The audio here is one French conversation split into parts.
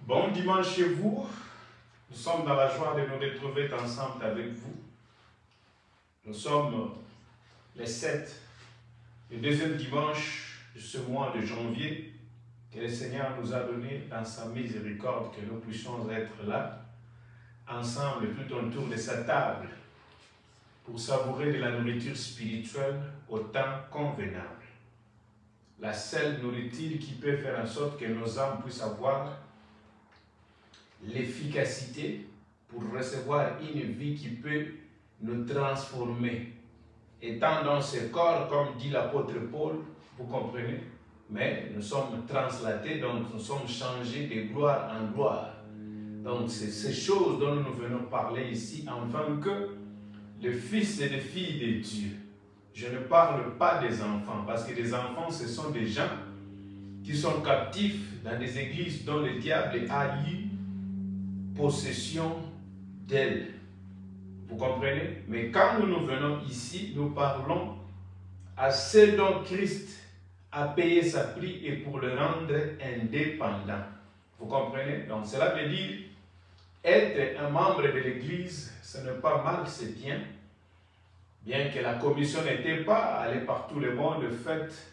Bon dimanche chez vous. Nous sommes dans la joie de nous retrouver ensemble avec vous. Nous sommes les 7, le deuxième dimanche de ce mois de janvier que le Seigneur nous a donné dans sa miséricorde, que nous puissions être là, ensemble, tout autour de sa table, pour savourer de la nourriture spirituelle au temps convenable. La seule nourriture qui peut faire en sorte que nos âmes puissent avoir l'efficacité pour recevoir une vie qui peut nous transformer. Étant dans ce corps, comme dit l'apôtre Paul, vous comprenez, mais nous sommes translatés, donc nous sommes changés de gloire en gloire. Donc c'est ces choses dont nous venons parler ici, afin que les fils et les filles de Dieu, je ne parle pas des enfants, parce que les enfants, ce sont des gens qui sont captifs dans des églises dont le diable a eu possession d'elles. Vous comprenez? Mais quand nous venons ici, nous parlons à ceux dont Christ a payé sa prix et pour le rendre indépendant. Vous comprenez? Donc cela veut dire être un membre de l'église, ce n'est pas mal, c'est bien. Bien que la commission n'était pas allée par tout le monde, faite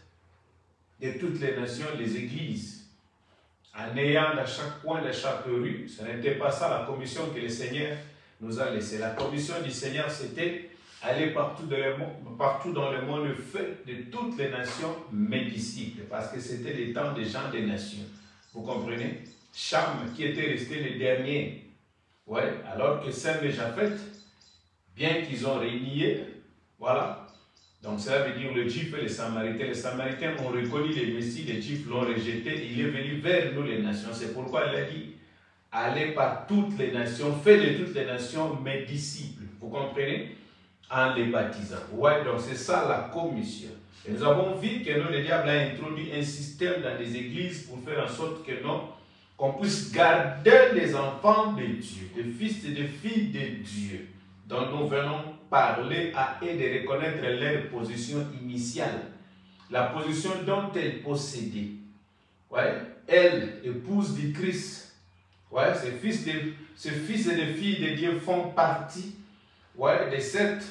de toutes les nations, les églises, en ayant à chaque coin de chaque rue. Ce n'était pas ça la commission que le Seigneur nous a laissée. La commission du Seigneur, c'était aller partout dans le monde, fait de toutes les nations mes disciples, parce que c'était les temps des gens des nations. Vous comprenez? Cham, qui était resté le dernier, ouais, alors que Sem et Japheth, bien qu'ils ont régné, voilà. Donc cela veut dire le Juif et les Samaritains. Les Samaritains ont reconnu les Messies, les Juifs l'ont rejeté, il est venu vers nous les nations. C'est pourquoi il a dit, allez par toutes les nations, faites de toutes les nations mes disciples. Vous comprenez? En les baptisant. Ouais, donc c'est ça la commission. Et nous avons vu que nous, le diable a introduit un système dans les églises pour faire en sorte que non, qu'on puisse garder les enfants de Dieu, les fils et les filles de Dieu, dont nous venons parler à eux de reconnaître leur position initiale, la position dont elles possédaient. Ouais, elle, épouse du Christ, ouais, ces fils et les filles de Dieu font partie, ouais, de cette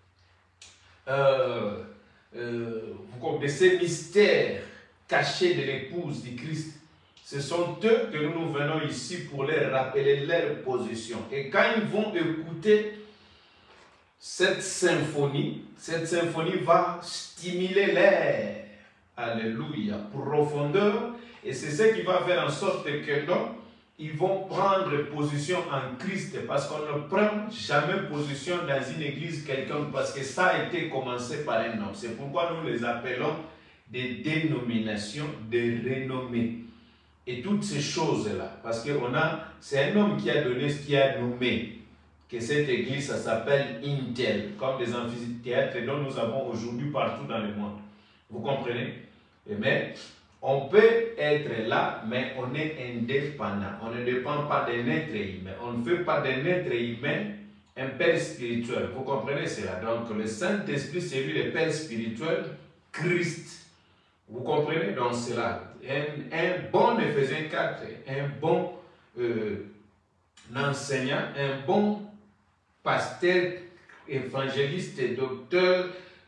de ces mystères cachés de l'épouse du Christ. Ce sont eux que nous venons ici pour leur rappeler leur position. Et quand ils vont écouter cette symphonie va stimuler l'air, alléluia, profondeur, et c'est ce qui va faire en sorte que non, ils vont prendre position en Christ, parce qu'on ne prend jamais position dans une église quelconque, parce que ça a été commencé par un homme. C'est pourquoi nous les appelons des dénominations de renommée. Et toutes ces choses-là, parce que c'est un homme qui a donné ce qui a nommé que cette église, ça s'appelle Intel, comme des amphithéâtres dont nous avons aujourd'hui partout dans le monde. Vous comprenez? Mais on peut être là, mais on est indépendant. On ne dépend pas d'un être humain. On ne fait pas d'un être humain un père spirituel. Vous comprenez cela? Donc le Saint-Esprit, c'est lui le père spirituel, Christ. Vous comprenez? Donc cela. Un bon Éphésiens 4, un bon enseignant, un bon pasteur, évangéliste, docteur,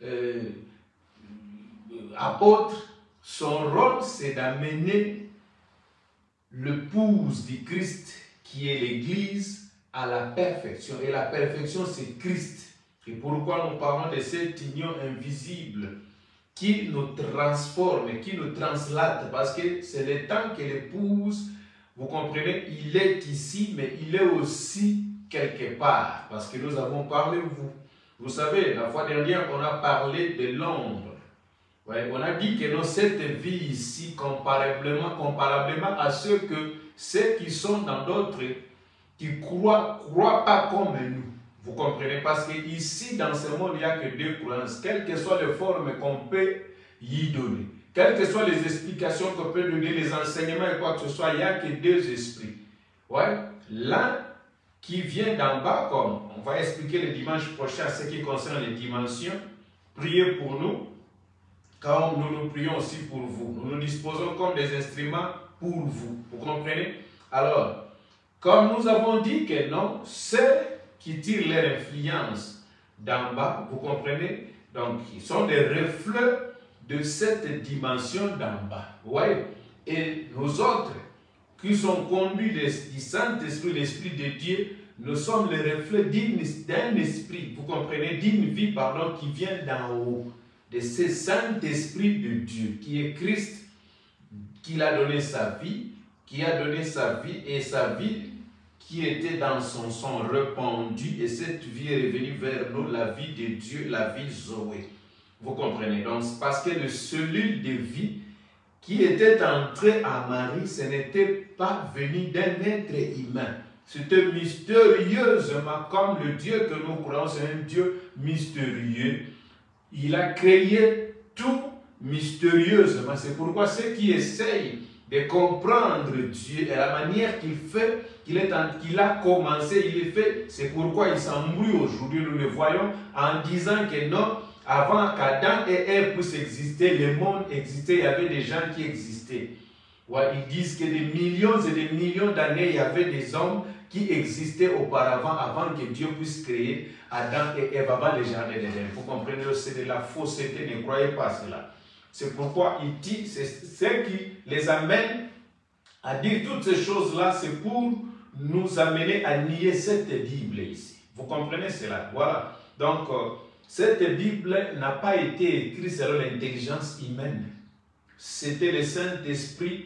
apôtre, son rôle c'est d'amener l'épouse du Christ qui est l'Église à la perfection. Et la perfection c'est Christ. Et pourquoi nous parlons de cette union invisible qui nous transforme, qui nous translate, parce que c'est le temps que l'épouse, vous comprenez, il est ici, mais il est aussi quelque part, parce que nous avons parlé, vous savez, la fois dernière, on a parlé de l'ombre. Ouais, on a dit que dans cette vie ici, comparablement à ceux qui sont dans d'autres, qui croient pas comme nous. Vous comprenez? Parce qu'ici, dans ce monde, il n'y a que deux croyances. Quelles que soient les formes qu'on peut y donner, quelles que soient les explications qu'on peut donner, les enseignements et quoi que ce soit, il n'y a que deux esprits. Ouais? L'un qui vient d'en bas, comme on va expliquer le dimanche prochain ce qui concerne les dimensions, priez pour nous, car nous prions aussi pour vous. Nous nous disposons comme des instruments pour vous. Vous comprenez? Alors, comme nous avons dit que non, ceux qui tirent leur influence d'en bas, vous comprenez? Donc, ils sont des reflets de cette dimension d'en bas. Vous voyez? Et nous autres, qui sont conduits du Saint-Esprit, l'Esprit de Dieu, nous sommes les reflets d'un esprit, vous comprenez, d'une vie, pardon, qui vient d'en haut, de ce Saint-Esprit de Dieu, qui est Christ, qui a donné sa vie, et sa vie qui était dans son sang répandu, et cette vie est revenue vers nous, la vie de Dieu, la vie Zoé. Vous comprenez? Donc, parce que le cellule de vie qui était entré à Marie, ce n'était pas venu d'un être humain. C'était mystérieusement, comme le Dieu que nous croyons, c'est un Dieu mystérieux. Il a créé tout mystérieusement. C'est pourquoi ceux qui essayent de comprendre Dieu et la manière qu'il fait, qu'il a commencé, il est fait, c'est pourquoi il s'embrouille aujourd'hui. Nous le voyons en disant que non, avant qu'Adam et Ève puissent exister, le monde existait, il y avait des gens qui existaient. Ouais, ils disent que des millions et des millions d'années, il y avait des hommes qui existaient auparavant, avant que Dieu puisse créer Adam et Ève, avant les jardins d'Éden. Vous comprenez, c'est de la fausseté, ne croyez pas cela. C'est pourquoi il dit, c'est ce qui les amène à dire toutes ces choses-là, c'est pour nous amener à nier cette Bible ici. Vous comprenez cela? Voilà. Donc, cette Bible n'a pas été écrite selon l'intelligence humaine. C'était le Saint-Esprit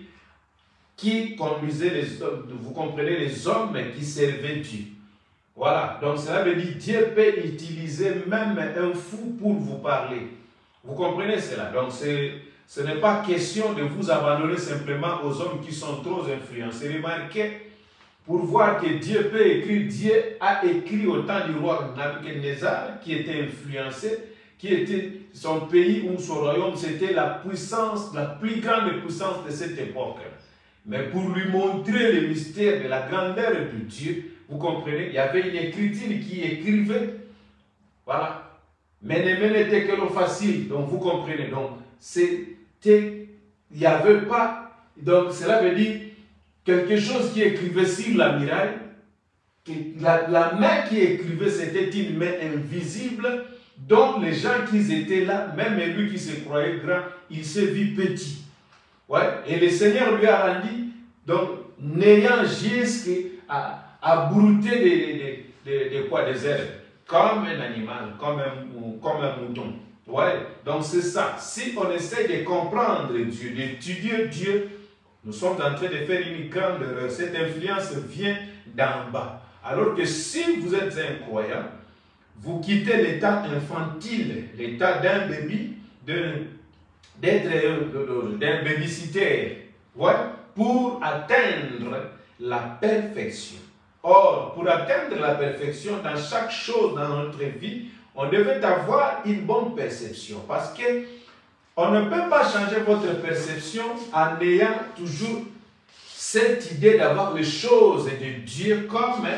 qui conduisait les hommes, vous comprenez, les hommes qui servaient Dieu. Voilà, donc cela veut dire Dieu peut utiliser même un fou pour vous parler. Vous comprenez cela? Donc ce n'est pas question de vous abandonner simplement aux hommes qui sont trop influencés. Remarquez, pour voir que Dieu peut écrire, Dieu a écrit au temps du roi Nabuchodonosor qui était influencé, qui était son pays ou son royaume, c'était la puissance, la plus grande puissance de cette époque. Mais pour lui montrer le mystère de la grandeur de Dieu, vous comprenez, il y avait une écriture qui écrivait, voilà. Ménémé n'était que le facile, donc vous comprenez, donc c'était, il n'y avait pas, donc cela veut dire quelque chose qui écrivait sur la muraille, la main qui écrivait c'était une main invisible, dont les gens qui étaient là, même lui qui se croyait grand, il se vit petit. Ouais. Et le Seigneur lui a rendu, donc, n'ayant jusqu'à brouter des herbes, comme un animal, comme un mouton. Ouais. Donc, c'est ça. Si on essaie de comprendre Dieu, d'étudier Dieu, nous sommes en train de faire une grande erreur. Cette influence vient d'en bas. Alors que si vous êtes un croyant, vous quittez l'état infantile, l'état d'un bébé, d'un babysitter, ouais, pour atteindre la perfection. Or, pour atteindre la perfection dans chaque chose dans notre vie, on devait avoir une bonne perception. Parce que on ne peut pas changer votre perception en ayant toujours cette idée d'avoir les choses de Dieu comme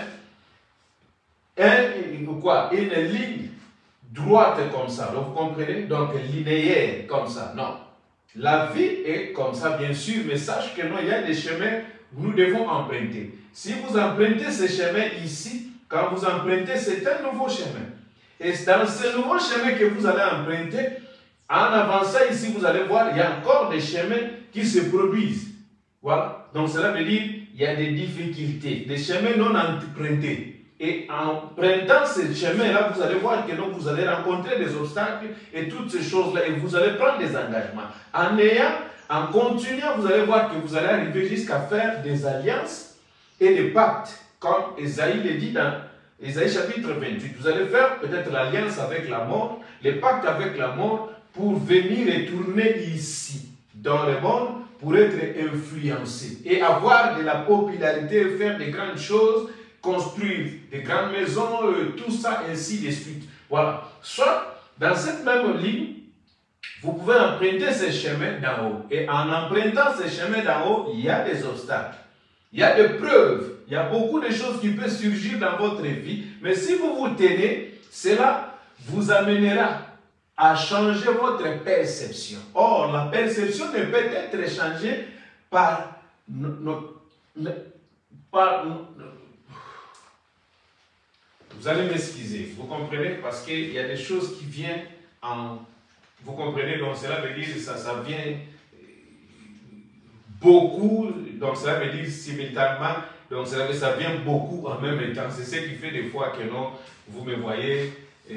une ligne droite comme ça. Donc, vous comprenez? Donc, linéaire comme ça. Non. La vie est comme ça, bien sûr, mais sache que non, il y a des chemins que nous devons emprunter. Si vous empruntez ce chemin ici, quand vous empruntez, c'est un nouveau chemin. Et c'est dans ce nouveau chemin que vous allez emprunter, en avançant ici, vous allez voir, il y a encore des chemins qui se produisent. Voilà. Donc, cela veut dire qu'il y a des difficultés, des chemins non empruntés. Et en prenant ce chemin-là, vous allez voir que donc, vous allez rencontrer des obstacles et toutes ces choses-là, et vous allez prendre des engagements. En continuant, vous allez voir que vous allez arriver jusqu'à faire des alliances et des pactes, comme Ésaïe le dit dans Ésaïe chapitre 28. Vous allez faire peut-être l'alliance avec la mort, les pactes avec la mort, pour venir et tourner ici, dans le monde, pour être influencé et avoir de la popularité, faire de grandes choses, construire des grandes maisons, tout ça, ainsi de suite. Voilà. Soit, dans cette même ligne, vous pouvez emprunter ces chemins d'en haut. Et en empruntant ces chemins d'en haut, il y a des obstacles. Il y a des preuves. Il y a beaucoup de choses qui peuvent surgir dans votre vie. Mais si vous vous tenez, cela vous amènera à changer votre perception. Or, la perception ne peut être changée par Vous allez m'excuser, vous comprenez, parce qu'il y a des choses qui viennent en... Vous comprenez, donc cela veut dire que ça vient beaucoup, donc cela veut dire simultanément, donc ça vient beaucoup en même temps. C'est ce qui fait des fois que non, vous me voyez,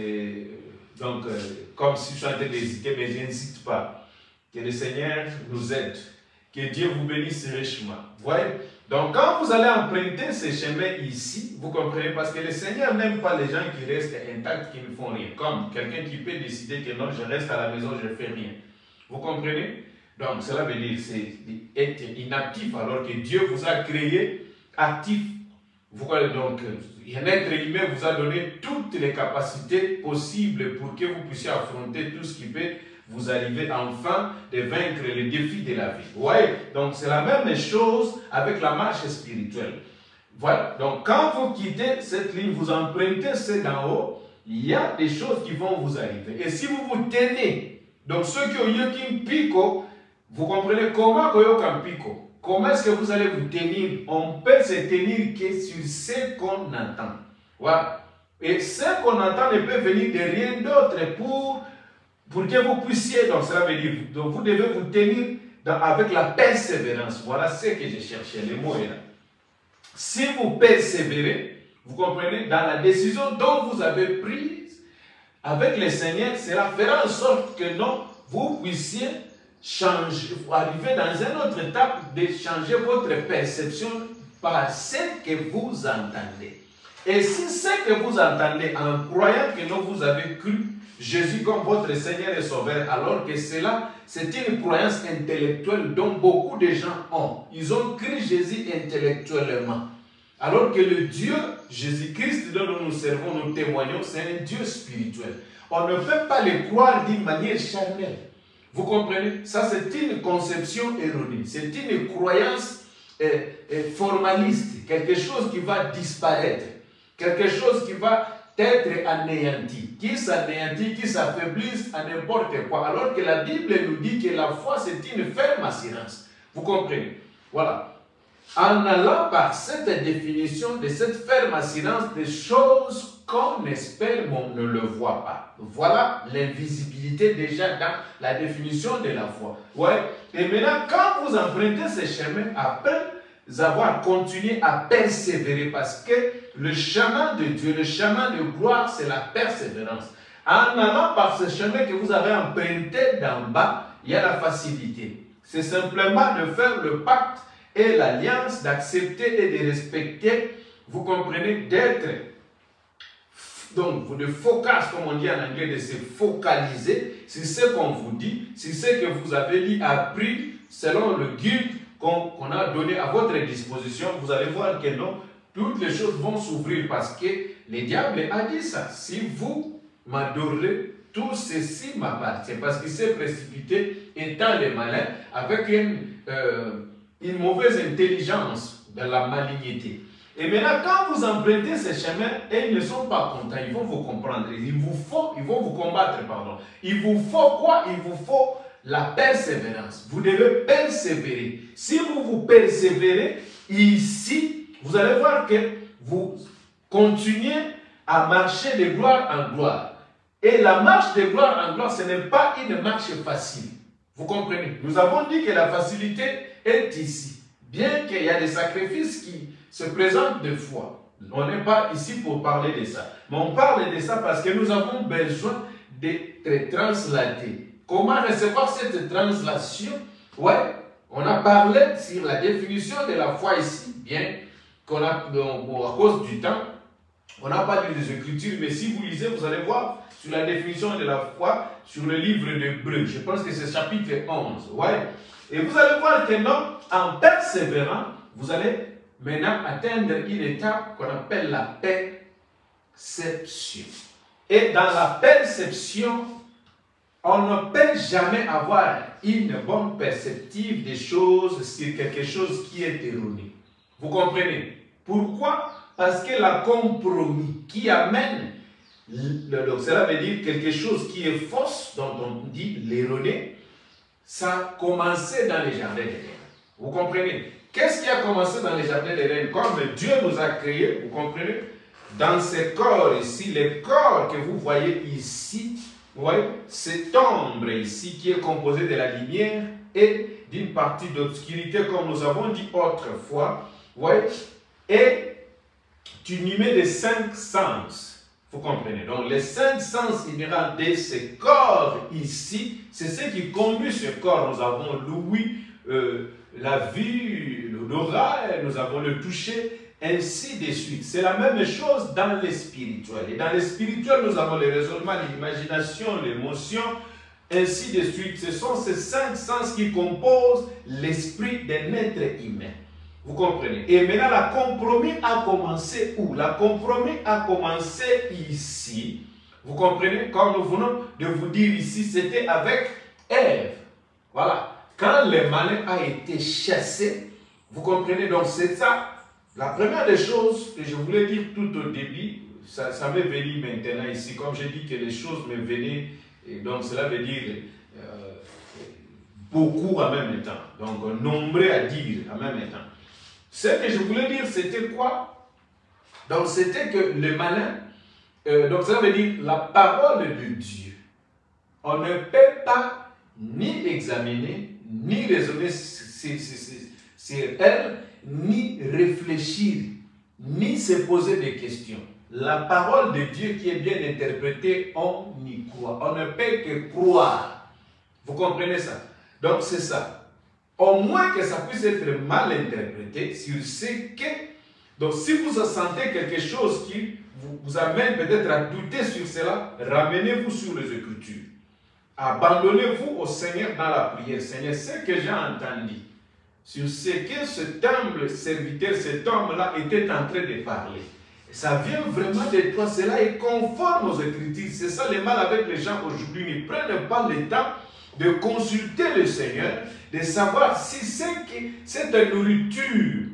donc comme si je suis en train d'hésiter, mais je n'insiste pas. Que le Seigneur nous aide, que Dieu vous bénisse richement. Vous voyez? Donc quand vous allez emprunter ces chemins ici, vous comprenez, parce que le Seigneur n'aime pas les gens qui restent intacts, qui ne font rien. Comme quelqu'un qui peut décider que non, je reste à la maison, je ne fais rien. Vous comprenez? Donc cela veut dire c'est être inactif alors que Dieu vous a créé actif. Vous voyez, donc un être humain vous a donné toutes les capacités possibles pour que vous puissiez affronter tout ce qui peut vous arriver enfin de vaincre les défis de la vie. Vous voyez? Donc c'est la même chose avec la marche spirituelle. Voilà. Donc quand vous quittez cette ligne, vous empruntez c'est d'en haut, il y a des choses qui vont vous arriver. Et si vous vous tenez, donc ceux qui ont eu un pico, vous comprenez comment pico? Comment est-ce que vous allez vous tenir? On peut se tenir que sur ce qu'on entend. Voilà. Et ce qu'on entend ne peut venir de rien d'autre pour que vous puissiez, donc cela veut dire, donc vous devez vous tenir avec la persévérance. Voilà ce que je cherchais, le mot est là. Si vous persévérez, vous comprenez, dans la décision dont vous avez prise avec le Seigneur, cela fera en sorte que non, vous puissiez changer, arriver dans une autre étape de changer votre perception par ce que vous entendez. Et si ce que vous entendez en croyant que non, vous avez cru Jésus comme votre Seigneur et Sauveur, alors que cela, c'est une croyance intellectuelle dont beaucoup de gens ont. Ils ont cru Jésus intellectuellement. Alors que le Dieu, Jésus-Christ dont nous servons, nous témoignons, c'est un Dieu spirituel. On ne peut pas le croire d'une manière charnelle. Vous comprenez? Ça, c'est une conception erronée. C'est une croyance formaliste. Quelque chose qui va disparaître. Quelque chose qui va être anéanti, qui s'anéantit, qui s'affaiblisse à n'importe quoi. Alors que la Bible nous dit que la foi, c'est une ferme assurance. Vous comprenez? Voilà. En allant par cette définition de cette ferme assurance des choses qu'on espère mais on ne le voit pas. Voilà l'invisibilité déjà dans la définition de la foi. Ouais. Et maintenant, quand vous empruntez ce chemin, après avoir continué à persévérer, parce que le chemin de Dieu, le chemin de gloire, c'est la persévérance. En allant par ce chemin que vous avez emprunté d'en bas, il y a la facilité. C'est simplement de faire le pacte et l'alliance, d'accepter et de respecter, vous comprenez, d'être, donc de focus, comme on dit en anglais, de se focaliser sur ce qu'on vous dit, sur ce que vous avez lu, appris, selon le guide qu'on a donné à votre disposition. Vous allez voir que non, toutes les choses vont s'ouvrir parce que le diable a dit ça. Si vous m'adorez, tout ceci m'appartient. Parce qu'il s'est précipité, étant le malin, avec une mauvaise intelligence de la malignité. Et maintenant, quand vous empruntez ces chemins, et ils ne sont pas contents, ils vont vous comprendre. Ils vont vous combattre, pardon. Il vous faut quoi? Il vous faut la persévérance. Vous devez persévérer. Si vous persévérez ici, vous allez voir que vous continuez à marcher de gloire en gloire. Et la marche de gloire en gloire, ce n'est pas une marche facile. Vous comprenez? Nous avons dit que la facilité est ici. Bien qu'il y a des sacrifices qui se présentent de fois. On n'est pas ici pour parler de ça. Mais on parle de ça parce que nous avons besoin d'être translatés. Comment recevoir cette translation? Ouais, on a parlé sur la définition de la foi ici, bien qu'on a, à cause du temps, on n'a pas lu les Écritures, mais si vous lisez, vous allez voir sur la définition de la foi sur le livre d'Hébreux. Je pense que c'est chapitre 11. Ouais. Et vous allez voir que non, en persévérant, vous allez maintenant atteindre une étape qu'on appelle la perception. Et dans la perception, on ne peut jamais avoir une bonne perspective des choses sur quelque chose qui est erroné. Vous comprenez? Pourquoi? Parce que la compromis qui amène, cela veut dire quelque chose qui est fausse, dont on dit l'erroné, ça a commencé dans les jardins d'Éden. Vous comprenez? Qu'est-ce qui a commencé dans les jardins d'Éden? Comme Dieu nous a créés, vous comprenez? Dans ces corps ici, les corps que vous voyez ici, vous voyez, cette ombre ici qui est composée de la lumière et d'une partie d'obscurité, comme nous avons dit autrefois, vous voyez, est unimé de 5 sens. Vous comprenez? Donc les 5 sens inhérents de ces corps ici, c'est ce qui conduit ce corps. Nous avons l'ouïe, la vue, l'odorat, nous avons le toucher, ainsi de suite. C'est la même chose dans les spirituels. Et dans les spirituels, nous avons le raisonnement, l'imagination, l'émotion, ainsi de suite. Ce sont ces 5 sens qui composent l'esprit d'un être humain. Vous comprenez? Et maintenant, la compromis a commencé où? La compromis a commencé ici. Vous comprenez? Comme nous venons de vous dire ici, c'était avec Ève. Voilà. Quand le malin a été chassé, vous comprenez? Donc c'est ça. La première des choses que je voulais dire tout au début, ça m'est venu maintenant ici, comme j'ai dit que les choses me venaient, et donc cela veut dire beaucoup en même temps, donc nombreux à dire en même temps. Ce que je voulais dire, c'était quoi? Donc c'était que le malin, donc cela veut dire la parole de Dieu. On ne peut pas ni examiner, ni raisonner sur elle, ni réfléchir, ni se poser des questions. La parole de Dieu qui est bien interprétée, on y croit. On ne peut que croire. Vous comprenez ça? Donc c'est ça. Au moins que ça puisse être mal interprété sur ce que... Donc si vous sentez quelque chose qui vous amène peut-être à douter sur cela, ramenez-vous sur les Écritures. Abandonnez-vous au Seigneur dans la prière. Seigneur, ce que j'ai entendu, sur ce que cet humble serviteur, cet homme-là était en train de parler. Ça vient vraiment de toi, cela est conforme aux Écritures. C'est ça le mal avec les gens aujourd'hui. Ils ne prennent pas le temps de consulter le Seigneur, de savoir si c'est que cette nourriture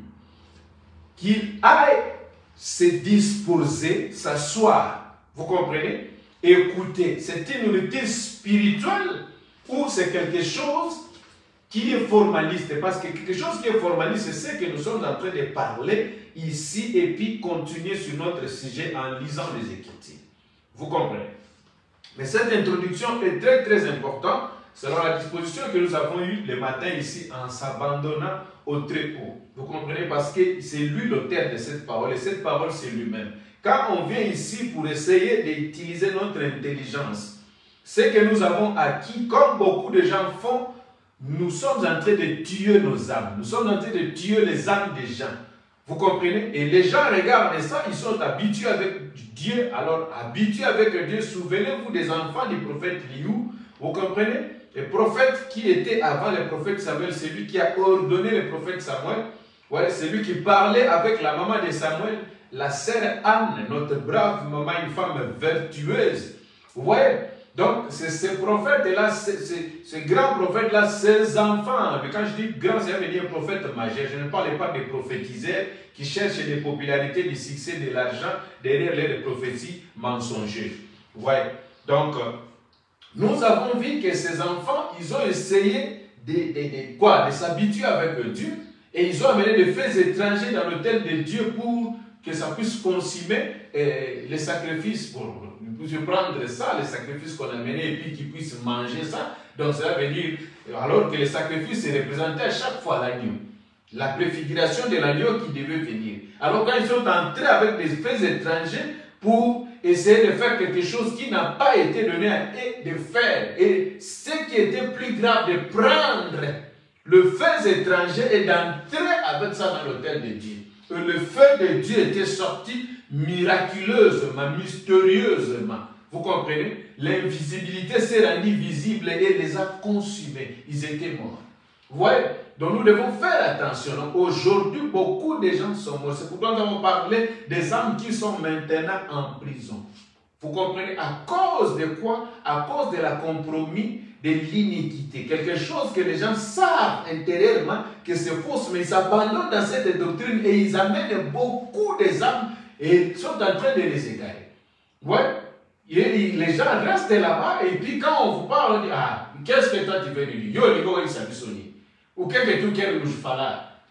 qu'il aille se disposer, s'asseoir. Vous comprenez? Écoutez, c'est une nourriture spirituelle ou c'est quelque chose qui est formaliste? Parce que quelque chose qui est formaliste, c'est ce que nous sommes en train de parler ici et puis continuer sur notre sujet en lisant les Écritures. Vous comprenez? Mais cette introduction est très très importante selon la disposition que nous avons eue le matin ici en s'abandonnant au Très-Haut. Vous comprenez? Parce que c'est lui l'auteur de cette parole et cette parole c'est lui-même. Quand on vient ici pour essayer d'utiliser notre intelligence, ce que nous avons acquis, comme beaucoup de gens font, nous sommes en train de tuer nos âmes. Nous sommes en train de tuer les âmes des gens. Vous comprenez? Et les gens regardent ça, ils sont habitués avec Dieu. Alors, habitués avec Dieu, souvenez-vous des enfants du prophète Liou. Vous comprenez? Le prophète qui était avant le prophète Samuel, c'est lui qui a ordonné le prophète Samuel. Ouais, c'est lui qui parlait avec la maman de Samuel, la sœur Anne, notre brave maman, une femme vertueuse. Vous voyez? Donc, c'est ce prophète-là, ce grand prophète-là, ses enfants. Mais quand je dis grand, ça veut dire prophète majeur. Je ne parle pas des prophétiseurs qui cherchent des popularités, du succès, de l'argent derrière les prophéties mensongères. Vous voyez? Donc, nous avons vu que ces enfants, ils ont essayé de s'habituer avec Dieu et ils ont amené des faits étrangers dans l'autel de Dieu pour que ça puisse consumer les sacrifices, pour prendre ça, les sacrifices qu'on a menés et puis qu'ils puissent manger ça. Donc cela veut dire, alors que les sacrifices se représentaient à chaque fois l'agneau. La préfiguration de l'agneau qui devait venir. Alors quand ils sont entrés avec des faits étrangers pour essayer de faire quelque chose qui n'a pas été donné à eux de faire. Et ce qui était plus grave, de prendre le fait étranger et d'entrer avec ça dans l'autel de Dieu. Et le feu de Dieu était sorti miraculeusement, mystérieusement. Vous comprenez? L'invisibilité s'est rendue visible et les a consumés. Ils étaient morts. Vous voyez? Donc nous devons faire attention. Aujourd'hui, beaucoup de gens sont morts. C'est pourquoi nous avons parlé des âmes qui sont maintenant en prison. Vous comprenez? À cause de quoi? À cause de la compromis de l'iniquité. Quelque chose que les gens savent intérieurement que c'est faux, mais ils s'abandonnent dans cette doctrine et ils amènent beaucoup des âmes et sont en train de les égarer. Ouais. Et les gens restent là-bas et puis quand on vous parle, on dit, ah, qu'est-ce que toi tu veux nous dire? Yo, les gars, ils s'habillent. Ou qu'est-ce que tu veux nous faire là?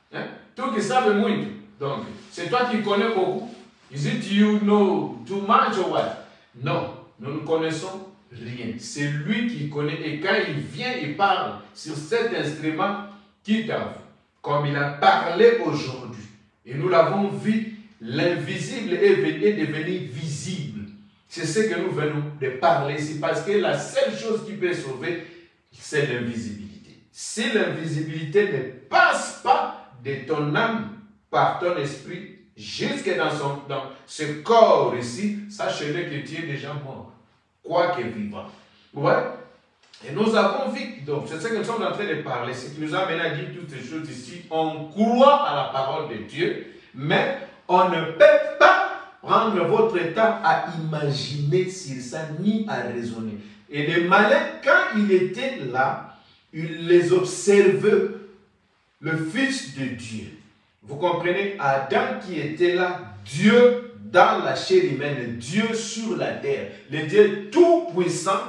Hein? Tu qui savent muito. Donc, c'est toi qui connais beaucoup. Is it you know too much or what? Non, nous ne connaissons rien. C'est lui qui connaît. Et quand il vient, il parle sur cet instrument qui t'avoue. Comme il a parlé aujourd'hui. Et nous l'avons vu, l'invisible est devenu visible. C'est ce que nous venons de parler ici. Parce que la seule chose qui peut sauver, c'est l'invisibilité. Si l'invisibilité ne passe pas de ton âme par ton esprit, jusque dans ce corps ici, sache-le que tu es déjà mort, quoique vivant. Vous voyez? Et nous avons vu, donc c'est ce que nous sommes en train de parler, ce qui nous a amené à dire toutes ces choses ici. On croit à la parole de Dieu, mais on ne peut pas prendre votre temps à imaginer sur ça, ni à raisonner. Et les malins, quand il était là, il les observait, le Fils de Dieu. Vous comprenez, Adam qui était là, Dieu dans la chair humaine, Dieu sur la terre, le Dieu tout-puissant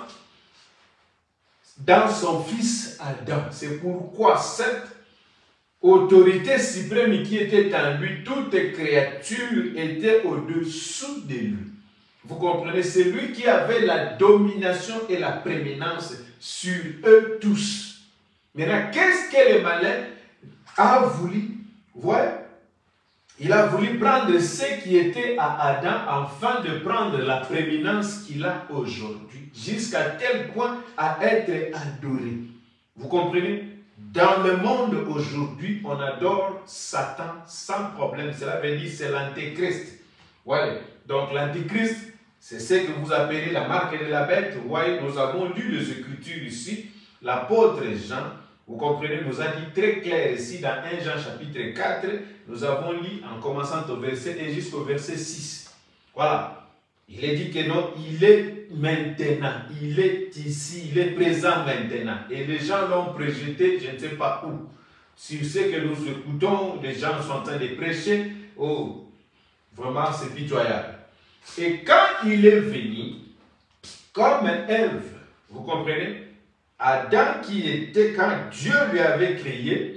dans son fils Adam. C'est pourquoi cette autorité suprême qui était en lui, toute créature était au-dessous de lui. Vous comprenez, c'est lui qui avait la domination et la prééminence sur eux tous. Maintenant, qu'est-ce que le malin a voulu? Vous voyez, il a voulu prendre ce qui était à Adam afin de prendre la prééminence qu'il a aujourd'hui, jusqu'à tel point à être adoré. Vous comprenez? Dans le monde aujourd'hui, on adore Satan sans problème. Cela veut dire c'est l'antéchrist. Ouais. Donc l'antéchrist, c'est ce que vous appelez la marque de la bête. Ouais. Nous avons lu les Écritures ici. L'apôtre Jean, vous comprenez, nous a dit très clair ici dans 1 Jean chapitre 4, nous avons lu en commençant au verset 1 jusqu'au verset 6. Voilà. Il est dit que non, il est maintenant, il est ici, il est présent maintenant. Et les gens l'ont projeté, je ne sais pas où. Sur ce que nous écoutons, les gens sont en train de prêcher. Oh, vraiment c'est pitoyable. Et quand il est venu, comme Ève, vous comprenez, Adam qui était, quand Dieu lui avait créé,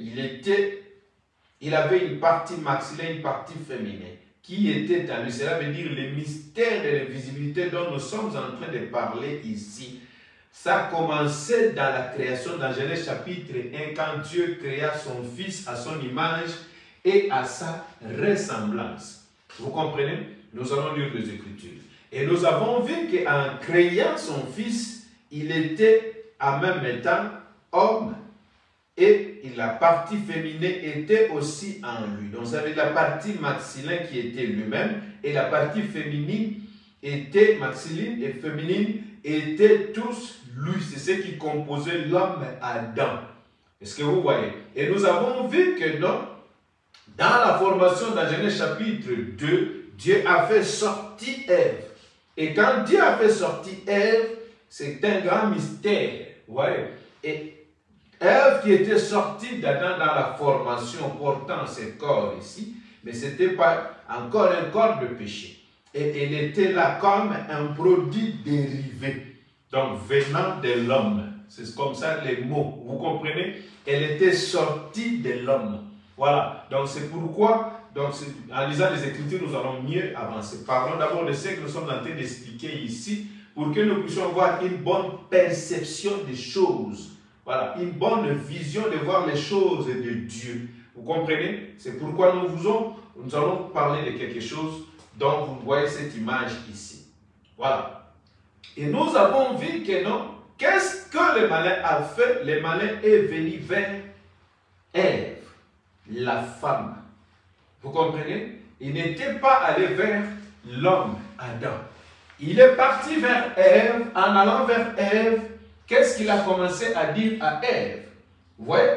il avait une partie maxillaire, une partie féminine, qui était en lui. Cela veut dire le mystère de l'invisibilité dont nous sommes en train de parler ici. Ça a commencé dans la création, dans Genèse chapitre 1, quand Dieu créa son fils à son image et à sa ressemblance. Vous comprenez? Nous allons lire les Écritures. Et nous avons vu qu'en créant son fils, il était en même temps homme et la partie féminine était aussi en lui. Donc ça veut dire la partie maxillaire qui était lui-même et la partie féminine était masculine et féminine étaient tous lui. C'est ce qui composait l'homme Adam. Est-ce que vous voyez? Et nous avons vu que non, dans la formation dans Genèse chapitre 2, Dieu a fait sortir Ève. Et quand Dieu a fait sortir Ève, c'est un grand mystère. Ouais. Et Ève qui était sortie d'Adam dans la formation portant ce corps ici, mais ce n'était pas encore un corps de péché. Et elle était là comme un produit dérivé, donc venant de l'homme. C'est comme ça les mots, vous comprenez? Elle était sortie de l'homme. Voilà, donc c'est pourquoi, donc en lisant les Écritures, nous allons mieux avancer. Parlons d'abord de ce que nous sommes en train d'expliquer ici, pour que nous puissions avoir une bonne perception des choses. Voilà, une bonne vision de voir les choses de Dieu. Vous comprenez? C'est pourquoi nous allons parler de quelque chose dont vous voyez cette image ici. Voilà. Et nous avons vu que non, qu'est-ce que le malin a fait? Le malin est venu vers Ève, la femme. Vous comprenez? Il n'était pas allé vers l'homme, Adam. Il est parti vers Ève. En allant vers Ève, qu'est-ce qu'il a commencé à dire à Ève? Vous voyez?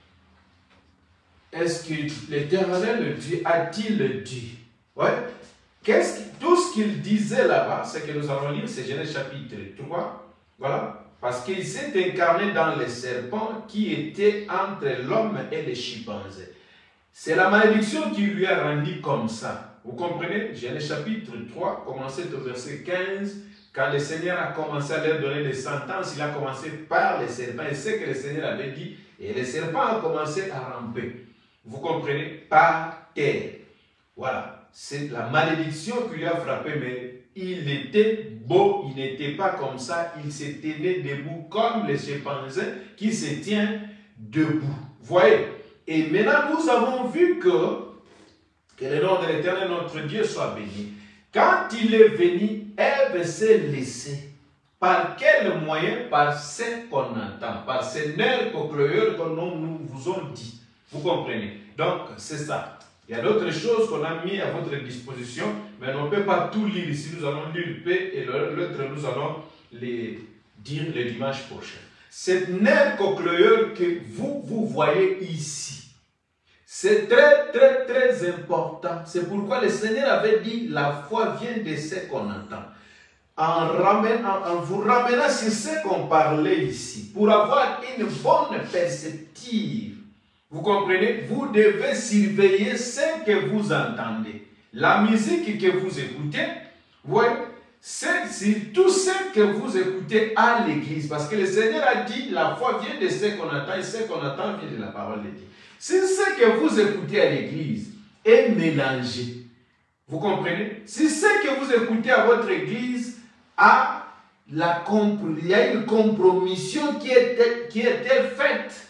Est-ce que l'Éternel Dieu a-t-il dit? Ouais. Tout ce qu'il disait là-bas, c'est que nous allons lire, c'est Genèse chapitre 3. Voilà. Parce qu'il s'est incarné dans les serpents qui étaient entre l'homme et les chimpanzés. C'est la malédiction qui lui a rendu comme ça. Vous comprenez? Genèse chapitre 3, commencez au verset 15. Quand le Seigneur a commencé à leur donner des sentences, il a commencé par les serpents. Et c'est ce que le Seigneur avait dit. Et les serpents ont commencé à ramper. Vous comprenez? Par terre. Voilà. C'est la malédiction qui lui a frappé, mais il était beau, il n'était pas comme ça, il se tenait debout comme les chimpanzés qui se tiennent debout. Voyez? Et maintenant, nous avons vu que le nom de l'Éternel, notre Dieu, soit béni. Quand il est venu, Ève s'est laissée. Par quel moyen? Par ce qu'on entend, par ces nerfs cochléaires que nous vous ont dit. Vous comprenez? Donc, c'est ça. Il y a d'autres choses qu'on a mis à votre disposition, mais on ne peut pas tout lire ici. Nous allons lire le P et l'autre, nous allons les dire le dimanche prochain. Cette nerf cochléaire que vous voyez ici, c'est très, très, très important. C'est pourquoi le Seigneur avait dit, la foi vient de ce qu'on entend. En vous ramenant sur ce qu'on parlait ici, pour avoir une bonne perspective, vous comprenez, vous devez surveiller ce que vous entendez. La musique que vous écoutez, voyez, c'est tout ce que vous écoutez à l'église. Parce que le Seigneur a dit, la foi vient de ce qu'on entend et ce qu'on entend vient de la parole de Dieu. Si ce que vous écoutez à l'église est mélangé, vous comprenez? Si ce que vous écoutez à votre église il y a une compromission qui est faite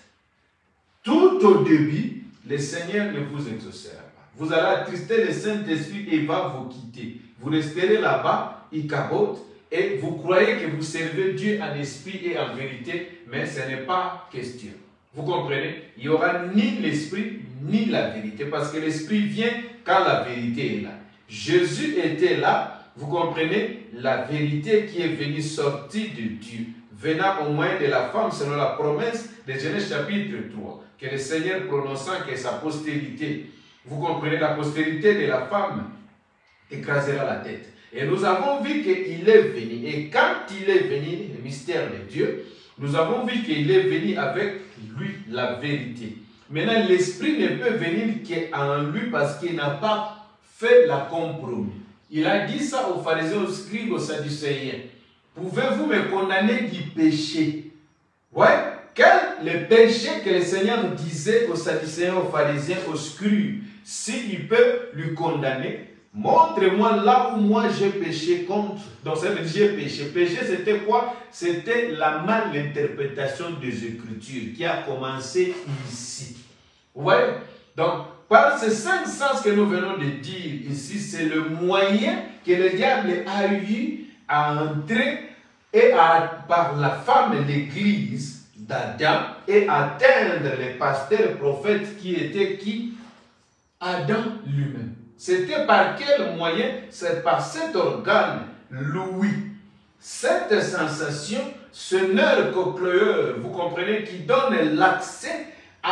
tout au début, le Seigneur ne vous exaucera pas. Vous allez attrister le Saint-Esprit et il va vous quitter. Vous resterez là-bas, il cabote, et vous croyez que vous servez Dieu en esprit et en vérité, mais ce n'est pas question. Vous comprenez? Il n'y aura ni l'esprit ni la vérité, parce que l'esprit vient quand la vérité est là. Jésus était là, vous comprenez, la vérité qui est venue sortir de Dieu, venant au moyen de la femme selon la promesse de Genèse chapitre 3, que le Seigneur prononçant que sa postérité, vous comprenez, la postérité de la femme écrasera la tête. Et nous avons vu qu'il est venu, et quand il est venu, le mystère de Dieu, nous avons vu qu'il est venu avec lui la vérité. Maintenant, l'esprit ne peut venir qu'en lui parce qu'il n'a pas fait la compromis. Il a dit ça aux pharisiens, aux scribes, aux sadducéens. Pouvez-vous me condamner du péché? Ouais, quel le péché que le Seigneur disait aux sadducéens, aux pharisiens, aux scribes? S'il peut lui condamner, montre-moi là où moi j'ai péché contre. Donc ça veut dire j'ai péché. Péché c'était quoi? C'était la malinterprétation des Écritures qui a commencé ici. Vous voyez? Donc par ces 5 sens que nous venons de dire ici, c'est le moyen que le diable a eu à entrer et par la femme l'église d'Adam et atteindre les pasteurs prophètes qui étaient qui? Adam lui-même. C'était par quel moyen? C'est par cet organe, l'ouïe. Cette sensation, ce nerf cochléaire, vous comprenez, qui donne l'accès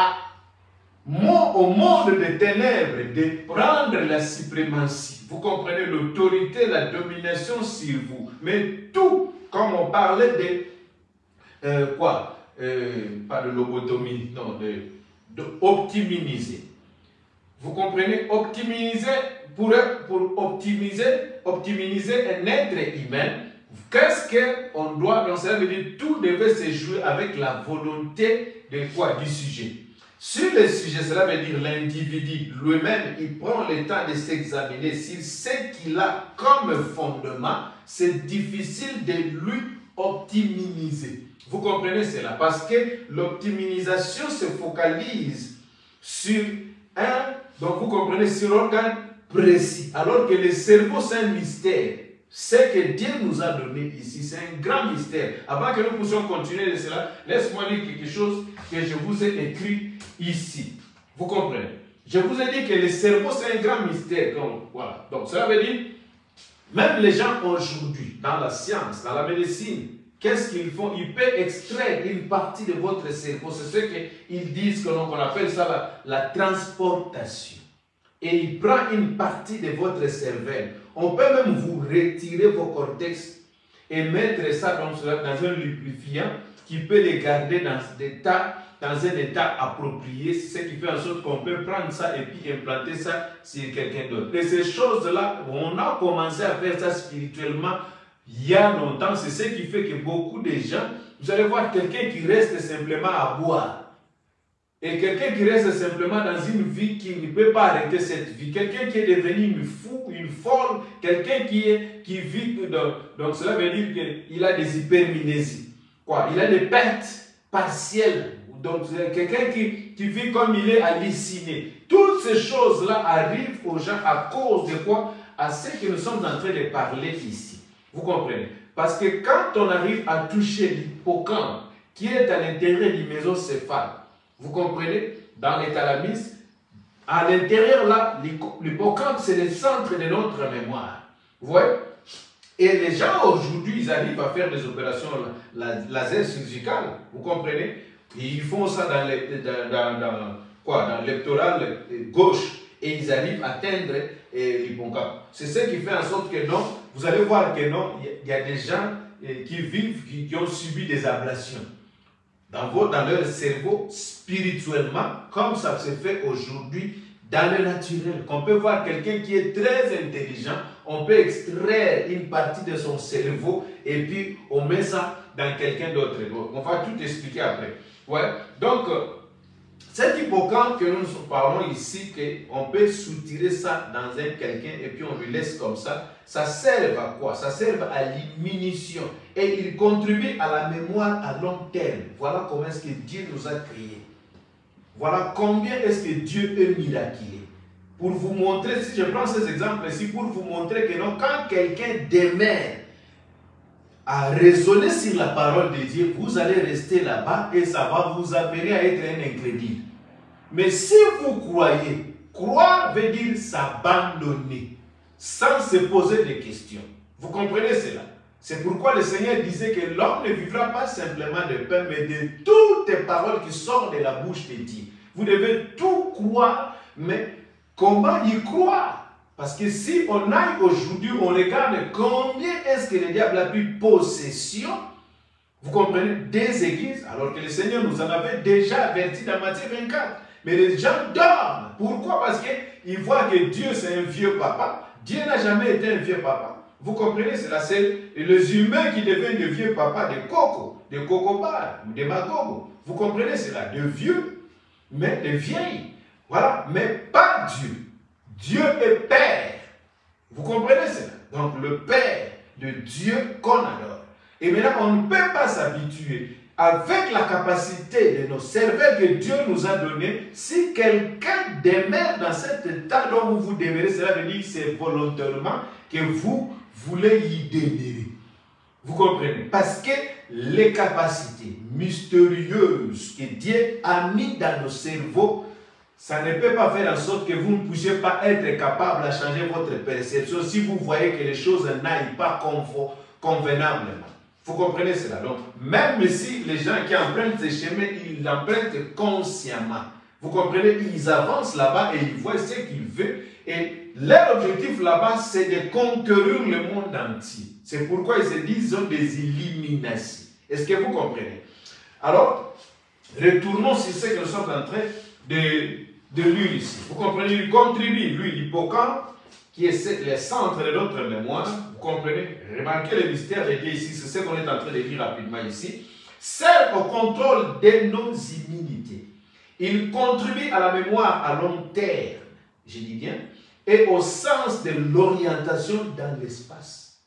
au monde des ténèbres, de prendre la suprématie. Vous comprenez, l'autorité, la domination sur vous. Mais tout, comme on parlait de pas de lobotomie, non, de optimiser. Vous comprenez, optimiser pour optimiser un être humain. Qu'est-ce qu'on doit, donc ça veut dire tout devait se jouer avec la volonté de quoi? Du sujet. Sur le sujet, cela veut dire l'individu lui-même, il prend le temps de s'examiner sur ce qu'il a comme fondement. C'est difficile de lui optimiser. Vous comprenez cela? Parce que l'optimisation se focalise sur donc vous comprenez, sur l'organe précis. Alors que le cerveau, c'est un mystère. Ce que Dieu nous a donné ici, c'est un grand mystère. Avant que nous puissions continuer de cela, laisse-moi lire quelque chose que je vous ai écrit ici. Vous comprenez? Je vous ai dit que le cerveau, c'est un grand mystère. Donc, voilà. Donc, cela veut dire, même les gens aujourd'hui, dans la science, dans la médecine, qu'est-ce qu'ils font? Ils peuvent extraire une partie de votre cerveau. C'est ce qu'ils disent, qu'on appelle ça la transportation. Et il prend une partie de votre cervelle. On peut même vous retirer vos cortex et mettre ça dans un lubrifiant qui peut les garder dans un état approprié. C'est ce qui fait en sorte qu'on peut prendre ça et puis implanter ça sur quelqu'un d'autre. Et ces choses-là, on a commencé à faire ça spirituellement il y a longtemps. C'est ce qui fait que beaucoup de gens, vous allez voir quelqu'un qui reste simplement à boire. Et quelqu'un qui reste simplement dans une vie qui ne peut pas arrêter cette vie, quelqu'un qui est devenu une fou, une folle, quelqu'un qui vit, donc cela veut dire qu'il a des hypermnésies. Quoi? Il a des pertes partielles. Donc quelqu'un qui vit comme il est halluciné. Toutes ces choses-là arrivent aux gens à cause de quoi? À ce que nous sommes en train de parler ici. Vous comprenez? Parce que quand on arrive à toucher l'hippocampe qui est à l'intérieur du mésocéphale, vous comprenez? Dans les thalamus, à l'intérieur là, l'hippocampe c'est le centre de notre mémoire. Vous voyez? Et les gens aujourd'hui, ils arrivent à faire des opérations laser chirurgicales. Vous comprenez? Ils font ça dans l'électoral gauche et ils arrivent à atteindre l'hippocampe. C'est ce qui fait en sorte que non, vous allez voir que non, il y a des gens qui vivent, qui ont subi des ablations dans leur cerveau spirituellement, comme ça se fait aujourd'hui dans le naturel. Qu'on peut voir quelqu'un qui est très intelligent, on peut extraire une partie de son cerveau et puis on met ça dans quelqu'un d'autre. On va tout expliquer après. Ouais. Donc, cet hippocampe que nous parlons ici, qu'on peut soutirer ça dans un quelqu'un et puis on lui laisse comme ça, ça sert à quoi? Ça sert à l'immunition et il contribue à la mémoire à long terme. Voilà comment est-ce que Dieu nous a créés. Voilà combien est-ce que Dieu est miraculeux. Pour vous montrer, si je prends ces exemples ici, pour vous montrer que non, quand quelqu'un demeure à raisonner sur la parole de Dieu, vous allez rester là-bas et ça va vous amener à être un incrédule. Mais si vous croyez, croire veut dire s'abandonner, sans se poser des questions. Vous comprenez cela? C'est pourquoi le Seigneur disait que l'homme ne vivra pas simplement de pain, mais de toutes les paroles qui sortent de la bouche de Dieu. Vous devez tout croire, mais comment y croire? Parce que si on aille aujourd'hui, on regarde combien est-ce que le diable a pris possession, vous comprenez, des églises, alors que le Seigneur nous en avait déjà averti dans Matthieu 24. Mais les gens dorment. Pourquoi? Parce qu'ils voient que Dieu c'est un vieux papa. Dieu n'a jamais été un vieux papa. Vous comprenez, c'est les humains qui deviennent des vieux papas, des cocos, des cocobards, des magogos. Vous comprenez cela? De vieux, mais de vieilles. Voilà, mais pas Dieu. Dieu est Père. Vous comprenez cela? Donc le Père de Dieu qu'on adore. Et maintenant, on ne peut pas s'habituer avec la capacité de nos cerveaux que Dieu nous a donné. Si quelqu'un demeure dans cet état dont vous demeurez, cela veut dire que c'est volontairement que vous voulez y demeurer. Vous comprenez? Parce que les capacités mystérieuses que Dieu a mis dans nos cerveaux, ça ne peut pas faire en sorte que vous ne puissiez pas être capable de changer votre perception si vous voyez que les choses n'aillent pas convenablement. Vous comprenez cela? Donc, même si les gens qui empruntent ces chemins, ils l'empruntent consciemment. Vous comprenez? Ils avancent là-bas et ils voient ce qu'ils veulent. Et leur objectif là-bas, c'est de conquérir le monde entier. C'est pourquoi ils se disent qu'ils ont des illuminations. Est-ce que vous comprenez? Alors, retournons sur ce que nous sommes en train de lire ici. Vous comprenez? Il contribue, lui, l'hippocampe, qui est le centre de notre mémoire. Vous comprenez? Remarquez le mystère de Dieu ici, c'est ce qu'on est en train de lire rapidement ici. Sert au contrôle de nos immunités. Il contribue à la mémoire à long terme, je dis bien, et au sens de l'orientation dans l'espace.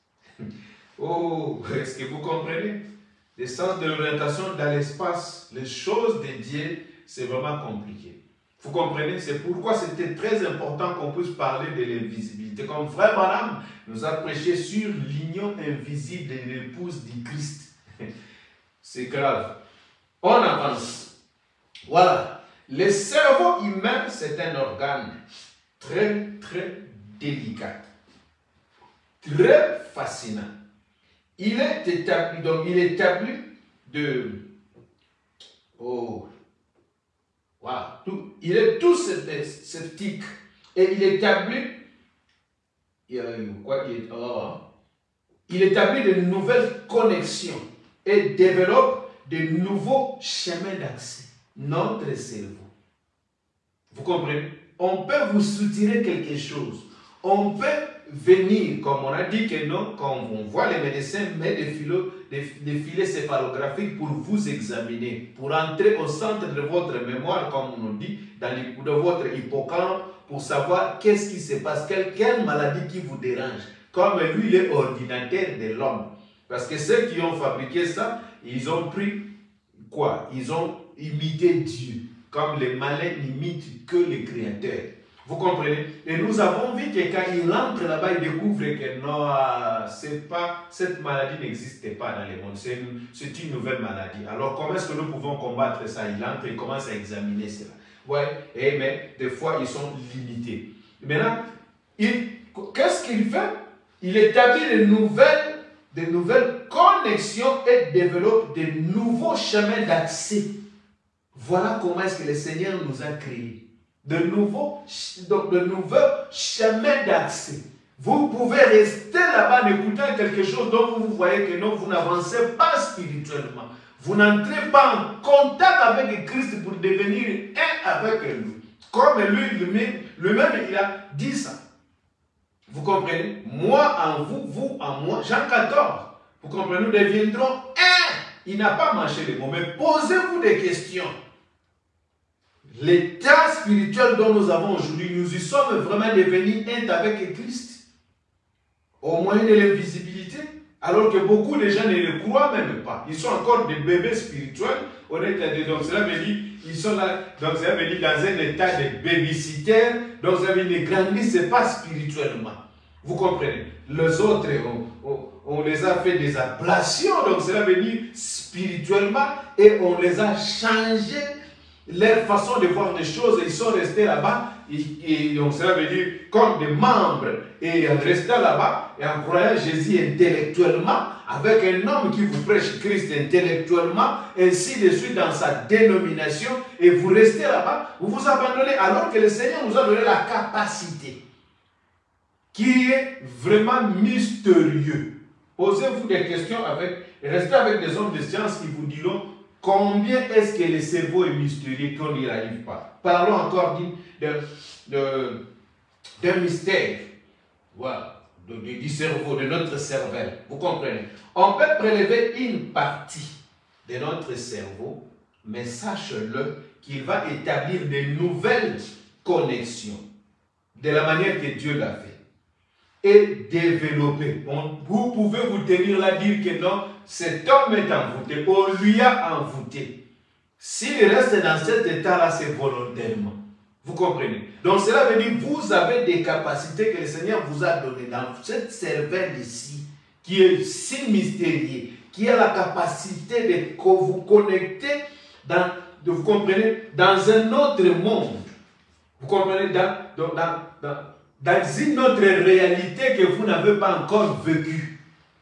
Oh, est-ce que vous comprenez? Le sens de l'orientation dans l'espace, les choses de Dieu, c'est vraiment compliqué. Vous comprenez? C'est pourquoi c'était très important qu'on puisse parler de l'invisibilité. Comme Frère Branham nous a prêché sur l'union invisible de l'épouse du Christ. C'est grave. On avance. Voilà. Le cerveau humain, c'est un organe très, très délicat. Très fascinant. Il est établi, donc il est établi de... Oh... Wow. Il est tout sceptique et il établit il établit de nouvelles connexions et développe de nouveaux chemins d'accès. Notre cerveau. Vous comprenez? On peut vous soutirer quelque chose. On peut venir, comme on a dit que non, quand on voit les médecins mettre des filets céphalographiques pour vous examiner, pour entrer au centre de votre mémoire, comme on nous dit, de votre hippocampe, pour savoir qu'est-ce qui se passe, quelle maladie qui vous dérange. Comme lui, il est ordinateur de l'homme. Parce que ceux qui ont fabriqué ça, ils ont pris quoi? Ils ont imité Dieu. Comme les malins n'imitent que le Créateur. Vous comprenez? Et nous avons vu que quand il entre là-bas, il découvre que non, cette maladie n'existait pas dans le monde. C'est une nouvelle maladie. Alors comment est-ce que nous pouvons combattre ça? Il entre et commence à examiner cela. Ouais, mais des fois, ils sont limités. Maintenant, qu'est-ce qu'il fait? Il établit de nouvelles connexions et développe de nouveaux chemins d'accès. Voilà comment est-ce que le Seigneur nous a créés. De nouveaux chemins d'accès. Vous pouvez rester là-bas en écoutant quelque chose dont vous voyez que non, vous n'avancez pas spirituellement. Vous n'entrez pas en contact avec Christ pour devenir un avec lui. Comme lui-même, il a dit ça. Vous comprenez? Moi en vous, vous en moi. Jean 14. Vous comprenez? Nous deviendrons un. Il n'a pas marché les mots, mais posez-vous des questions. L'état spirituel dont nous avons aujourd'hui, nous y sommes vraiment devenus un avec Christ. Au moyen de l'invisibilité. Alors que beaucoup de gens ne le croient même pas. Ils sont encore des bébés spirituels. Donc cela veut dire ils sont là. Donc cela veut dire dans un état de babysitter. Donc cela veut dire qu'ils ne grandissent pas spirituellement. Vous comprenez? Les autres, on les a fait des ablations. Donc cela veut dire spirituellement. Et on les a changés. Leur façon de voir les choses, ils sont restés là-bas, et donc cela veut dire comme des membres, et en restant là-bas, et en croyant Jésus intellectuellement, avec un homme qui vous prêche Christ intellectuellement, ainsi de suite dans sa dénomination, et vous restez là-bas, vous vous abandonnez, alors que le Seigneur nous a donné la capacité, qui est vraiment mystérieux. Posez-vous des questions restez avec des hommes de science qui vous diront combien est-ce que le cerveau est mystérieux qu'on n'y arrive pas. Parlons encore d'un mystère. Voilà. Du cerveau, de notre cervelle. Vous comprenez? On peut prélever une partie de notre cerveau, mais sache-le qu'il va établir de nouvelles connexions de la manière que Dieu l'a fait. Et développer. Vous pouvez vous tenir là, dire que non, cet homme est envoûté, on lui a envoûté. S'il reste dans cet état-là, c'est volontairement. Vous comprenez? Donc cela veut dire que vous avez des capacités que le Seigneur vous a données dans cette cervelle ici, qui est si mystérieuse, qui a la capacité de vous connecter vous comprenez, dans un autre monde. Vous comprenez? Dans une autre réalité que vous n'avez pas encore vécue.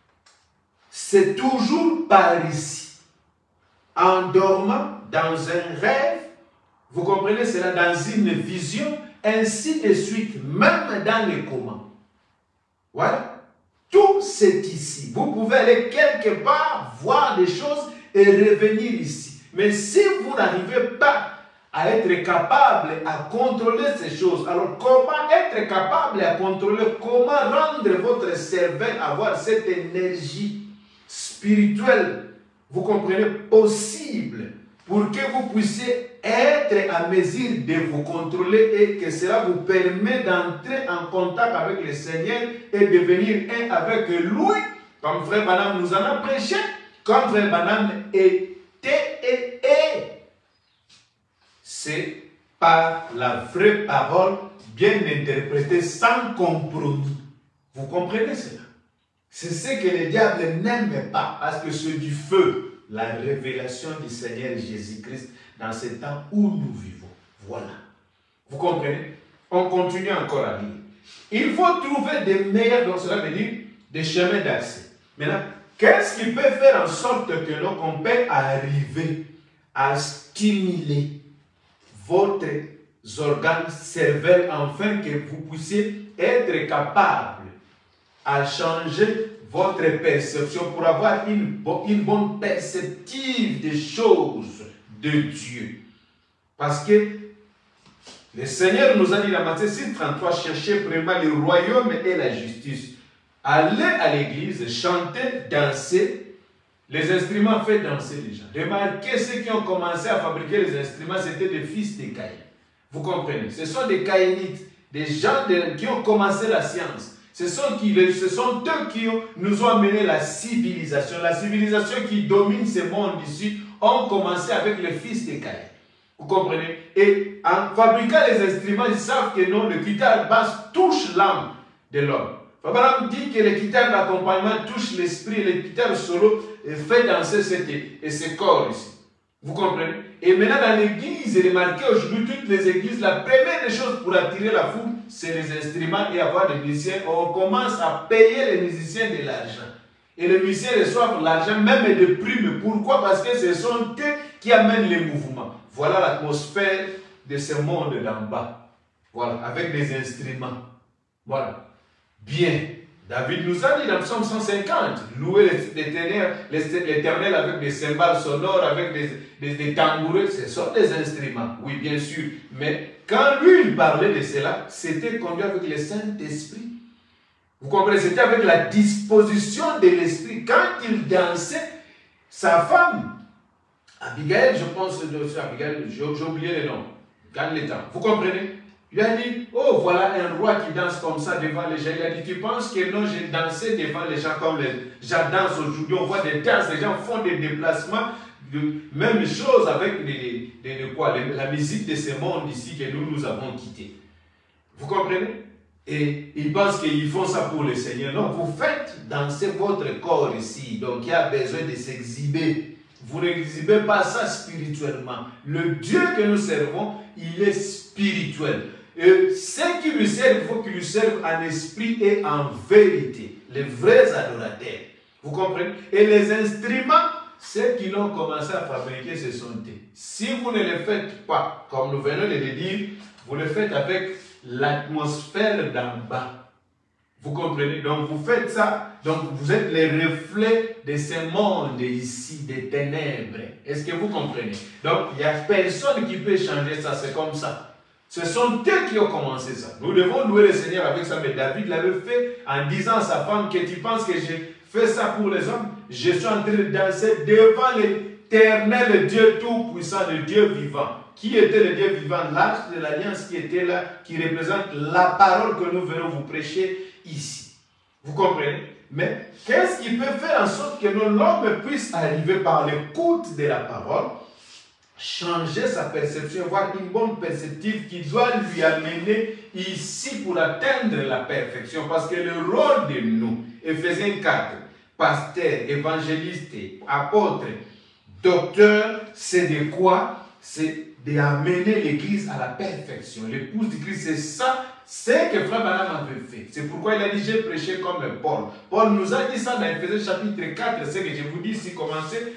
C'est toujours par ici. En dormant, dans un rêve, vous comprenez cela, dans une vision, ainsi de suite, même dans les comas. Voilà. Tout c'est ici. Vous pouvez aller quelque part, voir des choses et revenir ici. Mais si vous n'arrivez pas à être capable à contrôler ces choses. Alors, comment être capable à contrôler, comment rendre votre cervelle avoir cette énergie spirituelle, vous comprenez, possible, pour que vous puissiez être à mesure de vous contrôler et que cela vous permet d'entrer en contact avec le Seigneur et devenir un avec lui, comme Frère Branham nous en a prêché, comme Frère Branham était et est. C'est par la vraie parole, bien interprétée, sans compromis. Vous comprenez cela? C'est ce que le diable n'aime pas, parce que c'est du feu, la révélation du Seigneur Jésus-Christ dans ce temps où nous vivons. Voilà. Vous comprenez? On continue encore à lire. Il faut trouver des meilleurs, donc cela veut dire des chemins d'accès. Maintenant, qu'est-ce qui peut faire en sorte que l'on peut arriver à stimuler votre organe cervelle afin que vous puissiez être capable à changer votre perception pour avoir une bonne perspective des choses de Dieu. Parce que le Seigneur nous a dit dans Matthieu 6:33, cherchez premièrement le royaume et la justice. Allez à l'église, chanter, danser Les instruments fait danser les gens. Remarquez, ceux qui ont commencé à fabriquer les instruments, c'était des fils des Caïns. Vous comprenez? Ce sont des Caïnites, des gens qui ont commencé la science. Ce sont eux qui nous ont amené la civilisation. La civilisation qui domine ce monde ici ont commencé avec les fils des Caïns. Vous comprenez? Et en fabriquant les instruments, ils savent que non, le guitare basse touche l'âme de l'homme. Fabaram dit que le guitare d'accompagnement touche l'esprit, le guitare solo fait danser ce corps ici. Vous comprenez? Et maintenant dans l'église, remarquez aujourd'hui toutes les églises, la première des choses pour attirer la foule, c'est les instruments et avoir des musiciens. On commence à payer les musiciens de l'argent. Et les musiciens reçoivent l'argent, même de primes. Pourquoi? Parce que ce sont eux qui amènent les mouvements. Voilà l'atmosphère de ce monde d'en bas. Voilà, avec des instruments. Voilà. Bien. David nous a dit dans Psaume 150, louer l'Éternel avec des cymbales sonores, avec des tambourins, ce sont des instruments, oui bien sûr. Mais quand lui il parlait de cela, c'était conduit avec le Saint-Esprit. Vous comprenez, c'était avec la disposition de l'Esprit. Quand il dansait, sa femme, Abigail, je pense, Abigail, j'ai oublié le nom, gagne le temps. Vous comprenez? Il a dit, oh voilà un roi qui danse comme ça devant les gens. Il a dit, tu penses que non, j'ai dansé devant les gens comme les gens dansent aujourd'hui. On voit des danses, les gens font des déplacements. Même chose avec la musique de ce monde ici que nous avons quitté. Vous comprenez? Et ils pensent qu'ils font ça pour le Seigneur. Non, vous faites danser votre corps ici. Donc il y a besoin de s'exhiber. Vous n'exhibez pas ça spirituellement. Le Dieu que nous servons, il est spirituel. Et ceux qui lui servent, il faut qu'ils lui servent en esprit et en vérité. Les vrais adorateurs. Vous comprenez? Et les instruments, ceux qui l'ont commencé à fabriquer, ce sont eux. Si vous ne le faites pas, comme nous venons de le dire, vous le faites avec l'atmosphère d'en bas. Vous comprenez? Donc vous faites ça, donc vous êtes les reflets de ce monde ici, des ténèbres. Est-ce que vous comprenez? Donc il n'y a personne qui peut changer ça, c'est comme ça. Ce sont eux qui ont commencé ça. Nous devons louer le Seigneur avec ça, mais David l'avait fait en disant à sa femme que tu penses que j'ai fait ça pour les hommes? Je suis en train de danser devant l'Éternel Dieu Tout-Puissant, le Dieu vivant. Qui était le Dieu vivant? L'arche de l'Alliance qui était là, qui représente la parole que nous venons vous prêcher ici. Vous comprenez? Mais qu'est-ce qui peut faire en sorte que l'homme puisse arriver par l'écoute de la parole, changer sa perception, avoir une bonne perspective qui doit lui amener ici pour atteindre la perfection? Parce que le rôle de nous, Éphésiens 4, pasteurs, évangélistes, apôtres, docteurs, c'est de quoi? C'est d'amener l'Église à la perfection. L'épouse du Christ, c'est ça, c'est que Frère Branham avait fait. C'est pourquoi il a dit, j'ai prêché comme Paul. Paul nous a dit ça dans Éphésiens chapitre 4, c'est que je vous dis ici, commencez,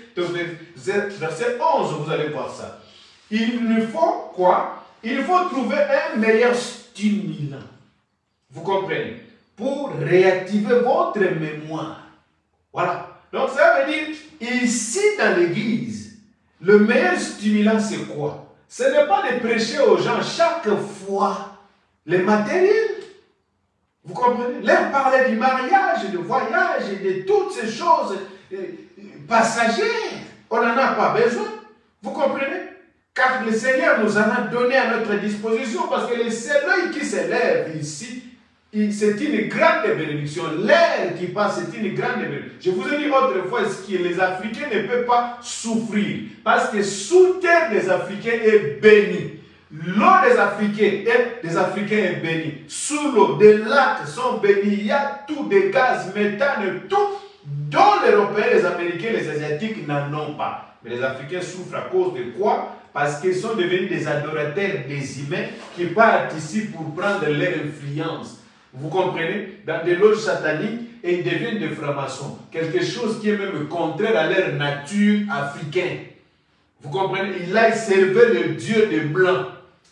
verset 11, vous allez voir ça. Il nous faut quoi? Il faut trouver un meilleur stimulant. Vous comprenez? Pour réactiver votre mémoire. Voilà. Donc ça veut dire, ici dans l'Église, le meilleur stimulant c'est quoi? Ce n'est pas de prêcher aux gens chaque fois les matériels. Vous comprenez? Leur parler du mariage, du voyage, et de toutes ces choses passagères. On n'en a pas besoin. Vous comprenez? Car le Seigneur nous en a donné à notre disposition, parce que le soleil qui s'élève ici, c'est une grande bénédiction. L'air qui passe, c'est une grande bénédiction. Je vous ai dit autrefois que les Africains ne peuvent pas souffrir. Parce que sous terre des Africains est bénie. L'eau des Africains est bénie. Sous l'eau, des lacs sont bénis. Il y a tout, des gaz, méthane, tout, dont les Européens, les Américains, les Asiatiques n'en ont pas. Mais les Africains souffrent à cause de quoi? Parce qu'ils sont devenus des adorateurs des humains qui partent ici pour prendre leur influence. Vous comprenez? Dans des loges sataniques, et ils deviennent des francs-maçons. Quelque chose qui est même contraire à leur nature africaine. Vous comprenez? Il a servi le Dieu des Blancs.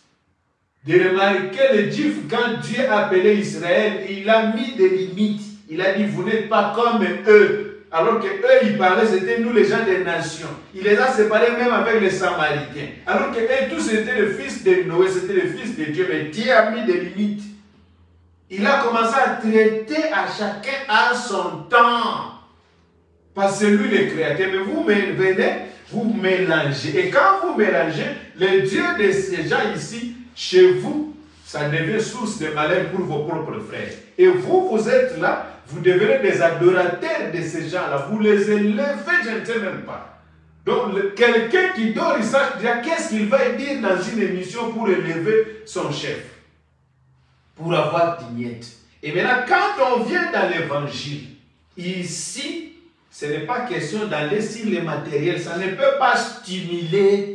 De remarquer le Juif, quand Dieu a appelé Israël, il a mis des limites. Il a dit, vous n'êtes pas comme eux. Alors que eux, ils parlaient, c'était nous les gens des nations. Il les a séparés même avec les Samaritains. Alors que eux, tous étaient les fils de Noé, c'était les fils de Dieu. Mais Dieu a mis des limites. Il a commencé à traiter à chacun à son temps. Parce que c'est lui le créateur. Mais vous venez, vous mélangez. Et quand vous mélangez, le Dieu de ces gens ici, chez vous, ça devient source de malheur pour vos propres frères. Et vous, vous êtes là, vous devenez des adorateurs de ces gens-là. Vous les élevez, je ne sais même pas. Donc, quelqu'un qui dort, il sache déjà qu'est-ce qu'il va dire dans une émission pour élever son chef. Pour avoir dignité. Et maintenant, quand on vient dans l'évangile, ici, ce n'est pas question d'aller sur les matériels. Ça ne peut pas stimuler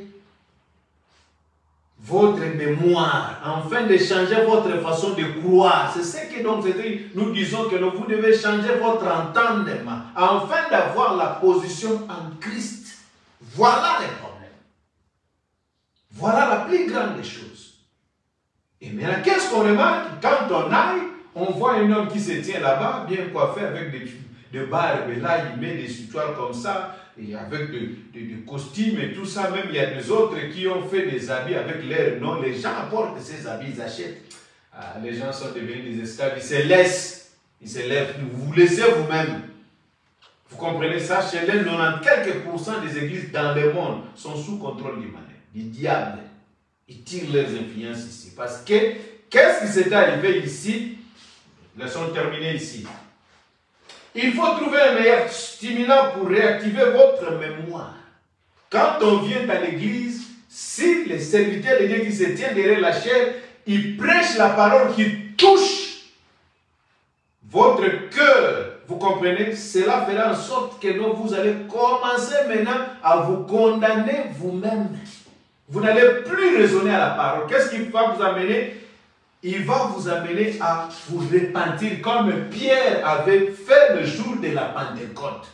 votre mémoire, afin de changer votre façon de croire. C'est ce que donc nous disons que vous devez changer votre entendement, afin d'avoir la position en Christ. Voilà les problèmes. Voilà la plus grande des choses. Et maintenant, qu'est-ce qu'on remarque? Quand on aille, on voit un homme qui se tient là-bas, bien coiffé avec des barbes, et là il met des histoires comme ça, et avec des costumes et tout ça. Même il y a des autres qui ont fait des habits avec leur nom. Les gens apportent ces habits, ils achètent. Ah, les gens sont devenus des esclaves, ils se laissent, ils se lèvent, vous vous laissez vous-même. Vous comprenez ça? Chez les 90 quelques % des églises dans le monde sont sous contrôle du diable. Ils tirent leurs influences ici. Parce que, qu'est-ce qui s'est arrivé ici? Leçon terminée ici. Il faut trouver un meilleur stimulant pour réactiver votre mémoire. Quand on vient dans l'église, si les serviteurs de Dieu qui se tiennent derrière la chair, ils prêchent la parole qui touche votre cœur, vous comprenez? Cela fera en sorte que vous allez commencer maintenant à vous condamner vous-même. Vous n'allez plus raisonner à la parole. Qu'est-ce qui va vous amener? Il va vous amener à vous repentir comme Pierre avait fait le jour de la Pentecôte.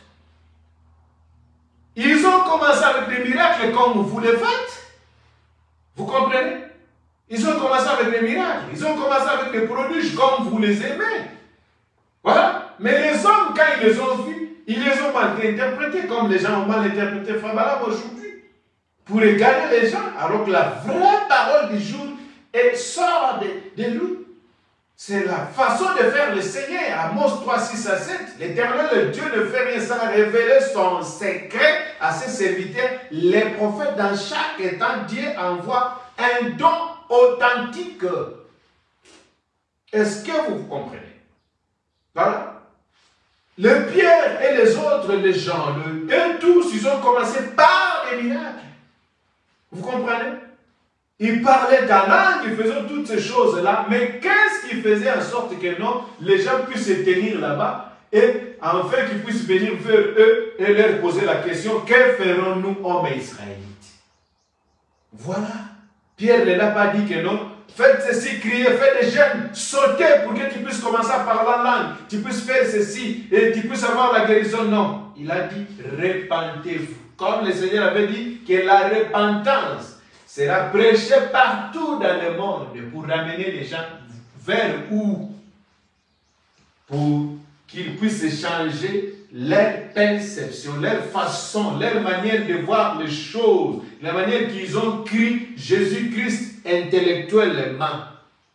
Ils ont commencé avec des miracles comme vous le faites. Vous comprenez? Ils ont commencé avec des miracles. Ils ont commencé avec des prodiges comme vous les aimez. Voilà. Mais les hommes, quand ils les ont vus, ils les ont mal interprétés comme les gens ont mal interprété Fabalab aujourd'hui. Pour égarer les gens, alors que la vraie parole du jour sort de lui. C'est la façon de faire le Seigneur. Amos 3, 6 à 7. L'Éternel, Dieu ne fait rien sans révéler son secret à ses serviteurs. Les prophètes, dans chaque temps, Dieu envoie un don authentique. Est-ce que vous comprenez? Voilà. Le Pierre et les autres, les gens, eux tous, ils ont commencé par des miracles. Vous comprenez? Ils parlaient en langue, ils faisaient toutes ces choses-là, mais qu'est-ce qui faisait en sorte que non, les gens puissent se tenir là-bas et enfin qu'ils puissent venir vers eux et leur poser la question, que ferons-nous, hommes israélites? Voilà. Pierre ne l'a pas dit que non. Faites ceci, criez, faites des jeûnes, sautez pour que tu puisses commencer à parler en langue, tu puisses faire ceci et tu puisses avoir la guérison. Non. Il a dit, repentez-vous. Comme le Seigneur avait dit que la repentance sera prêchée partout dans le monde pour ramener les gens vers où? Pour qu'ils puissent changer leur perception, leur façon, leur manière de voir les choses, la manière qu'ils ont cru Jésus-Christ intellectuellement.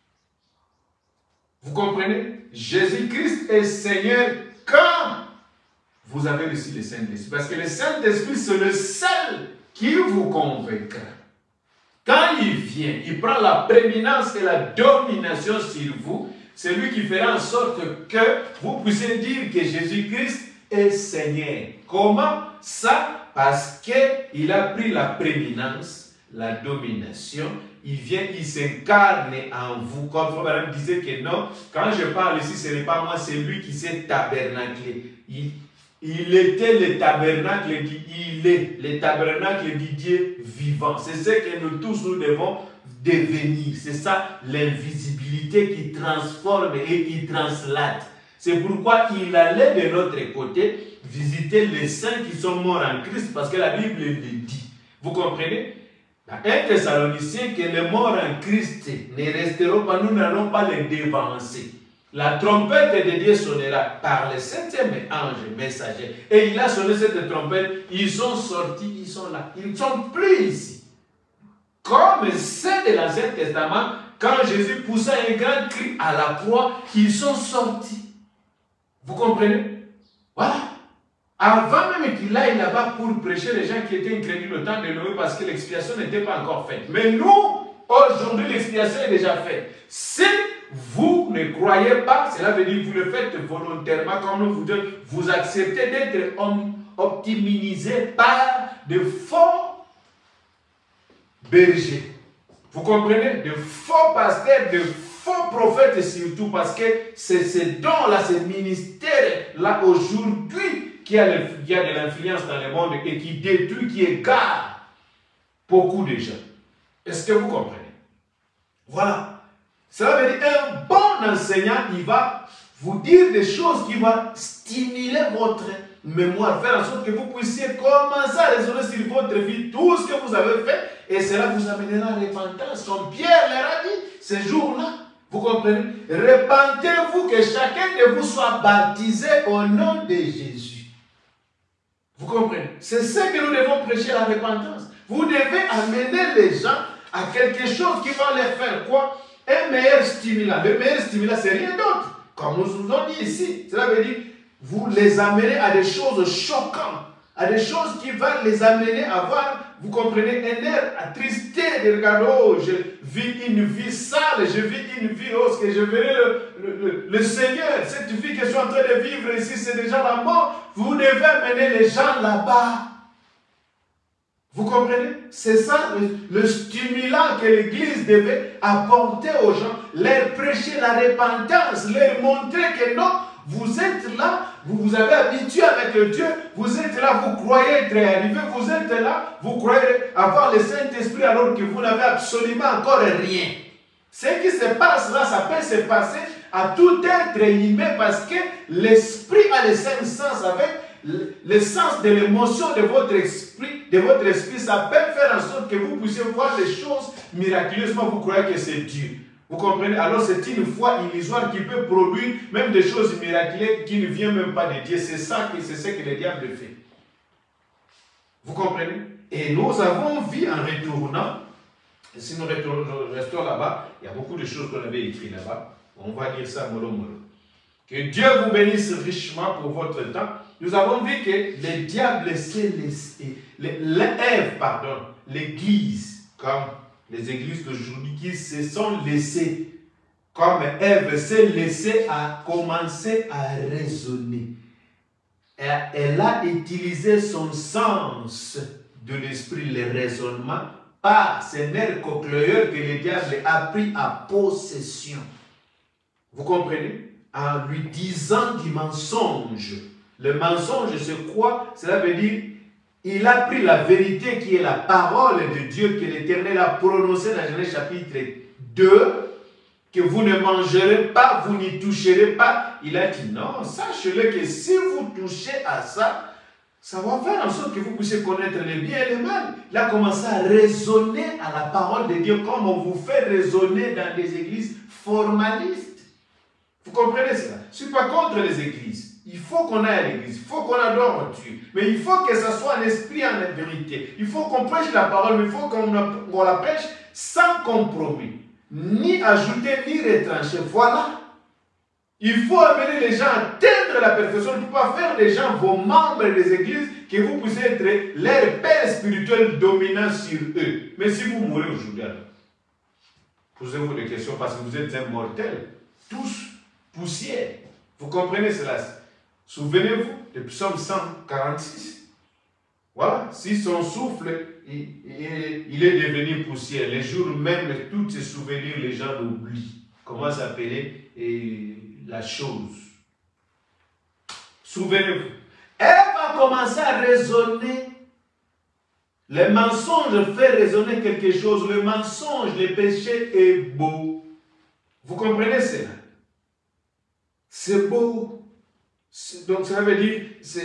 Vous comprenez? Jésus-Christ est Seigneur quand vous avez reçu le Saint-Esprit. Parce que le Saint-Esprit, c'est le seul qui vous convaincra. Quand il vient, il prend la prééminence et la domination sur vous. C'est lui qui fera en sorte que vous puissiez dire que Jésus-Christ est Seigneur. Comment ça? Parce qu'il a pris la prééminence, la domination. Il vient, il s'incarne en vous. Comme Frère Branham disait que non, quand je parle ici, ce n'est pas moi, c'est lui qui s'est tabernaclé. Il était le tabernacle, il est le tabernacle du Dieu vivant. C'est ce que nous tous nous devons devenir. C'est ça l'invisibilité qui transforme et qui translate. C'est pourquoi il allait de notre côté visiter les saints qui sont morts en Christ, parce que la Bible le dit. Vous comprenez? Dans 1 Thessaloniciens, que les morts en Christ ne resteront pas, nous n'allons pas les dévancer. La trompette de Dieu sonnera par le septième ange messager. Et il a sonné cette trompette, ils sont sortis, ils sont là. Ils ne sont plus ici. Comme c'est de l'Ancien Testament, quand Jésus poussa un grand cri à la croix, ils sont sortis. Vous comprenez? Voilà. Avant même qu'il aille là-bas pour prêcher les gens qui étaient incrédules au temps de Noé parce que l'expiation n'était pas encore faite. Mais nous, aujourd'hui, l'expiation est déjà faite. Si vous ne croyez pas, cela veut dire que vous le faites volontairement, comme nous vous dites, vous acceptez d'être optimisé par de faux bergers. Vous comprenez? De faux pasteurs, de faux prophètes surtout, parce que c'est ce don-là, ce ministère-là aujourd'hui qui a de l'influence dans le monde et qui détruit, qui égare beaucoup de gens. Est-ce que vous comprenez? Voilà. Cela veut dire un bon enseignant, il va vous dire des choses qui vont stimuler votre mémoire, faire en sorte que vous puissiez commencer à raisonner sur votre vie, tout ce que vous avez fait, et cela vous amènera à la repentance. Comme Pierre leur a dit, ce jour-là, vous comprenez? Repentez-vous, que chacun de vous soit baptisé au nom de Jésus. Vous comprenez? C'est ce que nous devons prêcher, la repentance. Vous devez amener les gens à quelque chose qui va les faire quoi? Un meilleur stimulant. Le meilleur stimulant, c'est rien d'autre. Comme nous vous avons dit ici, cela veut dire vous les amenez à des choses choquantes, à des choses qui vont les amener à voir, vous comprenez, un air attristé de regarder, oh, je vis une vie sale, je vis une vie, oh, ce que je verrai le Seigneur, cette vie que je suis en train de vivre ici, c'est déjà la mort. Vous devez amener les gens là-bas. Vous comprenez? C'est ça le stimulant que l'Église devait apporter aux gens, leur prêcher la repentance, leur montrer que non, vous êtes là, vous vous avez habitué avec le Dieu, vous êtes là, vous croyez être arrivé, vous êtes là, vous croyez avoir le Saint-Esprit alors que vous n'avez absolument encore rien. Ce qui se passe là, ça peut se passer à tout être humain parce que l'Esprit a les cinq sens avec le sens de l'émotion de votre esprit, ça peut faire en sorte que vous puissiez voir les choses miraculeusement, vous croyez que c'est Dieu. Vous comprenez? Alors c'est une foi illusoire qui peut produire même des choses miraculeuses qui ne viennent même pas de Dieu. C'est ce que le diable fait. Vous comprenez? Et nous avons vu en retournant, si nous restons là-bas, il y a beaucoup de choses qu'on avait écrites là-bas. On va dire ça mollo mollo. Que Dieu vous bénisse richement pour votre temps. Nous avons vu que le diable s'est laissé, l'Église, comme les églises d'aujourd'hui qui se sont laissées, comme Ève s'est laissée à commencer à raisonner. Elle a utilisé son sens de l'esprit, le raisonnement, par ces nerfs cochléaires que le diable a pris à possession. Vous comprenez? En lui disant du mensonge. Le mensonge, c'est quoi? Cela veut dire, il a pris la vérité qui est la parole de Dieu que l'Éternel a prononcée dans Genèse chapitre 2, que vous ne mangerez pas, vous n'y toucherez pas. Il a dit non, sachez-le que si vous touchez à ça, ça va faire en sorte que vous puissiez connaître le bien et le mal. Il a commencé à raisonner à la parole de Dieu comme on vous fait raisonner dans des églises formalistes. Vous comprenez cela? Je ne suis pas contre les églises. Il faut qu'on aille à l'église, il faut qu'on adore Dieu. Mais il faut que ce soit un esprit en vérité. Il faut qu'on prêche la parole, mais il faut qu'on la prêche sans compromis. Ni ajouter, ni retrancher. Voilà. Il faut amener les gens à atteindre la perfection. Il ne faut pas faire des gens vos membres des églises que vous puissiez être leur père spirituel dominant sur eux. Mais si vous mourrez aujourd'hui, posez-vous des questions parce que vous êtes un mortel. Tous poussière. Vous comprenez cela? Souvenez-vous du psaume 146. Voilà. Si son souffle, il est devenu poussière. Les jours même, tous ces souvenirs, les gens l'oublient. Comment s'appelait la chose? Souvenez-vous. Elle va commencer à raisonner. Le mensonge fait raisonner quelque chose. Le mensonge, le péché est beau. Vous comprenez cela? C'est beau. Donc ça veut dire,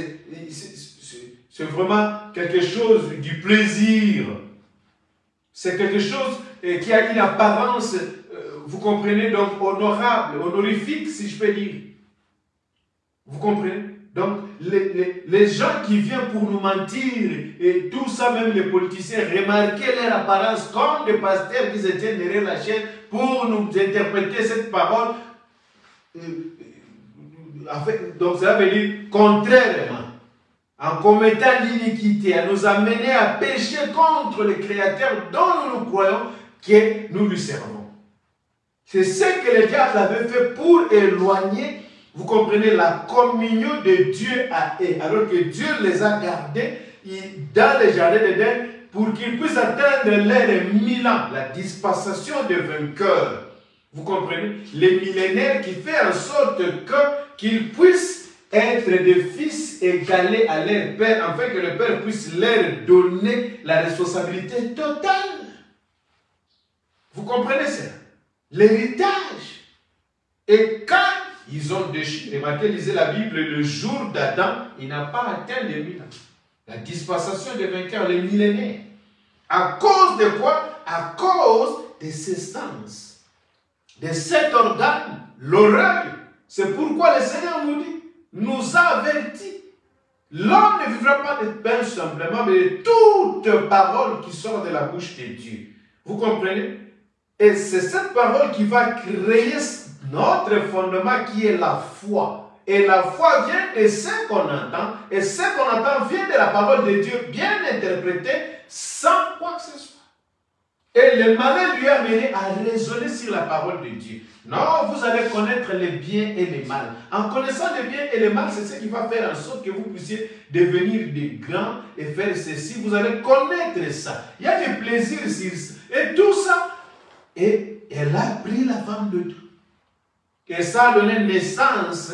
c'est vraiment quelque chose du plaisir. C'est quelque chose qui a une apparence, vous comprenez, donc honorable, honorifique, si je peux dire. Vous comprenez? Donc les gens qui viennent pour nous mentir, et tout ça, même les politiciens, remarquez leur apparence comme des pasteurs qui se tiennent derrière la chaîne pour nous interpréter cette parole. Donc cela veut dire contrairement. en commettant l'iniquité, à nous amener à pécher contre le Créateur dont nous croyons que nous lui servons. C'est ce que le diable avait fait pour éloigner, vous comprenez, la communion de Dieu à eux, alors que Dieu les a gardés dans le jardin d'Éden pour qu'ils puissent atteindre l'ère 1000 ans, la dispensation des vainqueurs. Vous comprenez? Les millénaires qui fait en sorte qu'ils puissent être des fils égalés à leur père, afin que le père puisse leur donner la responsabilité totale. Vous comprenez ça? L'héritage. Et quand ils ont déchiré, remarquez, lisez la Bible, le jour d'Adam, il n'a pas atteint les 1000 ans. La dispensation des vainqueurs, les millénaires. À cause de quoi? À cause de ces sens, de cet organe, l'oreille. C'est pourquoi le Seigneur nous a avertis. L'homme ne vivra pas de pain simplement, mais de toute parole qui sort de la bouche de Dieu. Vous comprenez? Et c'est cette parole qui va créer notre fondement qui est la foi. Et la foi vient de ce qu'on entend. Et ce qu'on entend vient de la parole de Dieu bien interprétée sans quoi que ce soit. Et le malin lui a amené à raisonner sur la parole de Dieu. Non, vous allez connaître les biens et les mal. En connaissant les biens et les mal, c'est ce qui va faire en sorte que vous puissiez devenir des grands et faire ceci. Vous allez connaître ça. Il y a des plaisirs sur ça. Et tout ça. Et elle a pris la femme de Dieu. Et ça a donné naissance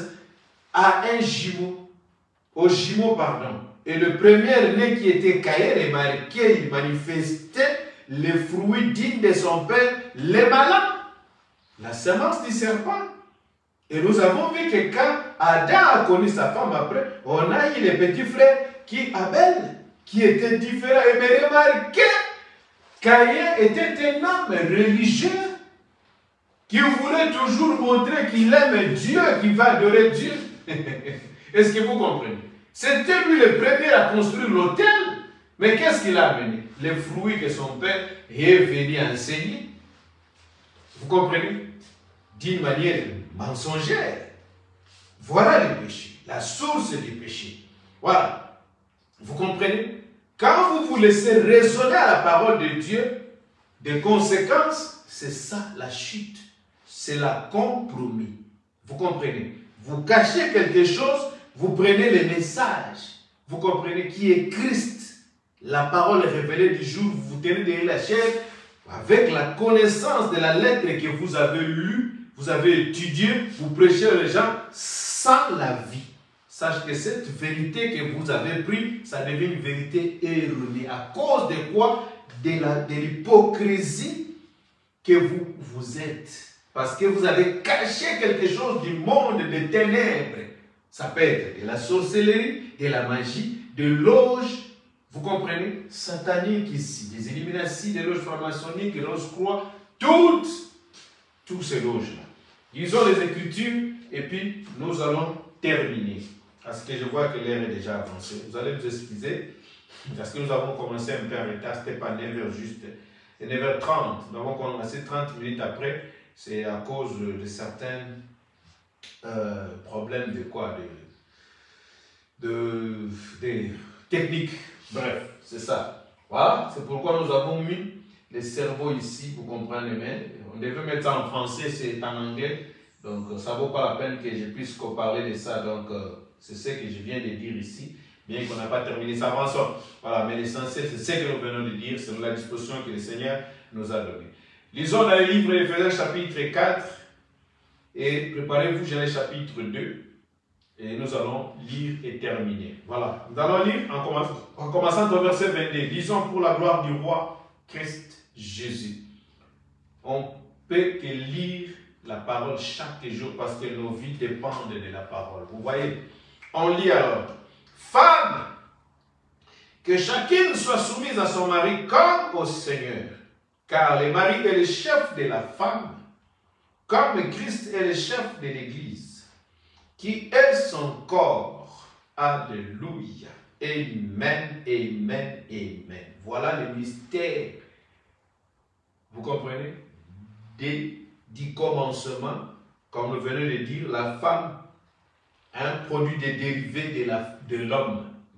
à un jumeau. Au jumeau, pardon. Et le premier-né qui était Caïn est marqué, il manifestait les fruits dignes de son père, les malins. La semence du serpent. Et nous avons vu que quand Adam a connu sa femme après, on a eu les petits frères qui, Abel, qui étaient différents. Et mais remarquez, Caïn était un homme religieux qui voulait toujours montrer qu'il aime Dieu, qu'il va adorer Dieu. Est-ce que vous comprenez? C'était lui le premier à construire l'autel. Mais qu'est-ce qu'il a amené? Les fruits que son père est venu enseigner. Vous comprenez? D'une manière mensongère. Voilà le péché, la source du péché. Voilà. Vous comprenez? Quand vous vous laissez raisonner à la parole de Dieu, des conséquences, c'est ça la chute. C'est la compromis. Vous comprenez? Vous cachez quelque chose, vous prenez le message. Vous comprenez? Qui est Christ. La parole révélée du jour, vous tenez derrière la chair, avec la connaissance de la lettre que vous avez lue, vous avez étudié, vous prêchez aux gens sans la vie. Sachez que cette vérité que vous avez prise, ça devient une vérité erronée. À cause de quoi? De l'hypocrisie que vous êtes. Parce que vous avez caché quelque chose du monde des ténèbres. Ça peut être de la sorcellerie, de la magie, de loges, vous comprenez, sataniques ici, des Illuminati, des loges franc-maçonniques, des loges croix, tous ces loges-là. Lisons les Écritures et puis nous allons terminer. Parce que je vois que l'heure est déjà avancée. Vous allez nous excuser parce que nous avons commencé un peu en retard, ce n'était pas 9h juste, c'est 9h30. Nous avons commencé 30 minutes après. C'est à cause de certains problèmes de quoi? Des techniques. Bref, c'est ça. Voilà, c'est pourquoi nous avons mis les cerveaux ici, vous comprenez, mais on devait mettre ça en français, c'est en anglais. Donc, ça ne vaut pas la peine que je puisse comparer de ça. Donc, c'est ce que je viens de dire ici, bien qu'on n'a pas terminé ça avant ça. Voilà, mais l'essentiel, c'est ce que nous venons de dire, c'est la disposition que le Seigneur nous a donnée. Lisons dans le livre d'Éphésiens chapitre 4 et préparez-vous, Genèse chapitre 2 et nous allons lire et terminer. Voilà, nous allons lire en commençant au verset 22. Lisons pour la gloire du roi Christ Jésus. On peut que lire la parole chaque jour parce que nos vies dépendent de la parole. Vous voyez, on lit alors. Femme, que chacune soit soumise à son mari comme au Seigneur. Car le mari est le chef de la femme, comme Christ est le chef de l'Église, qui est son corps. Alléluia. Amen, amen, amen. Voilà le mystère. Vous comprenez? Du commencement, comme nous venons de dire, la femme, un produit des dérivés de l'homme.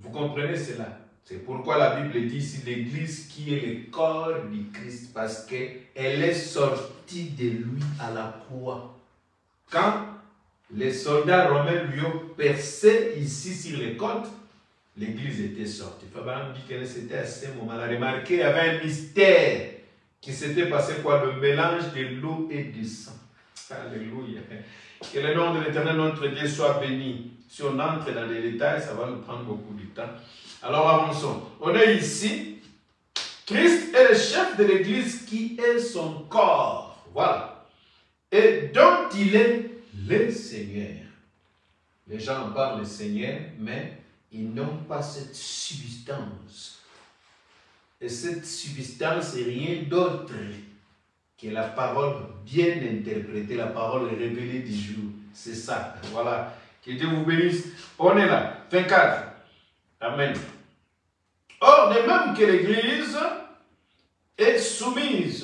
Vous comprenez cela? C'est pourquoi la Bible dit ici l'Église qui est le corps du Christ, parce qu'elle est sortie de lui à la croix. Quand les soldats romains lui ont percé ici sur les côtes, l'Église était sortie. Fabian dit que c'était à ce moment. Elle a remarqué qu'il y avait un mystère qui s'était passé, quoi? Le mélange de l'eau et du sang. Alléluia. Que le nom de l'Éternel notre Dieu soit béni. Si on entre dans les détails, ça va nous prendre beaucoup de temps. Alors avançons. On est ici. Christ est le chef de l'Église qui est son corps. Voilà. Et dont il est le Seigneur. Les gens en parlent de Seigneur, mais ils n'ont pas cette substance. Et cette substance n'est rien d'autre que la parole bien interprétée, la parole révélée du jour. C'est ça. Voilà. Que Dieu vous bénisse. On est là. 24. Amen. Or, de même que l'Église est soumise,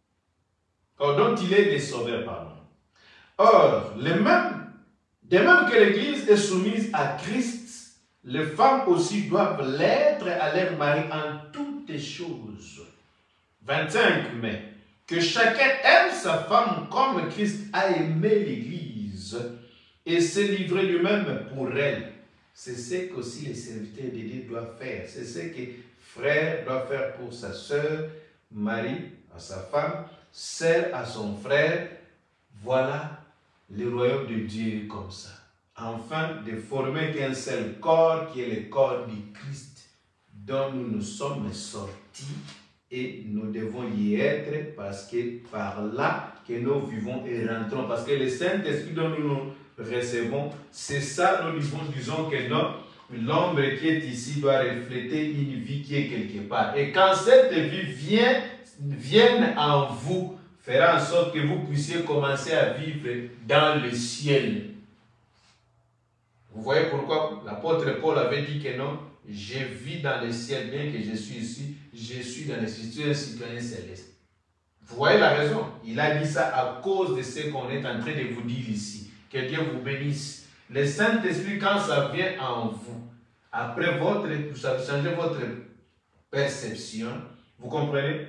dont il est le sauveur, pardon. Or, de même que l'Église est soumise à Christ, les femmes aussi doivent l'être à leur mari en toutes choses. 25. Mais que chacun aime sa femme comme Christ a aimé l'Église et s'est livré lui-même pour elle. C'est ce qu'aussi les serviteurs de Dieu doivent faire. C'est ce que frère doit faire pour sa sœur, mari à sa femme, sœur à son frère. Voilà le royaume de Dieu comme ça. Enfin, de former qu'un seul corps qui est le corps du Christ, dont nous nous sommes sortis et nous devons y être parce que par là que nous vivons et rentrons. Parce que le Saint-Esprit dont nous nous recevons, c'est ça, nous disons que l'ombre qui est ici doit refléter une vie qui est quelque part. Et quand cette vie vienne en vous, fera en sorte que vous puissiez commencer à vivre dans le ciel. Vous voyez pourquoi l'apôtre Paul avait dit que non, je vis dans le ciel, bien que je suis ici, je suis dans le ciel, je suis un citoyen céleste. Vous voyez la raison? Il a dit ça à cause de ce qu'on est en train de vous dire ici. Que Dieu vous bénisse. Le Saint-Esprit, quand ça vient en vous, après ça change votre perception, vous comprenez?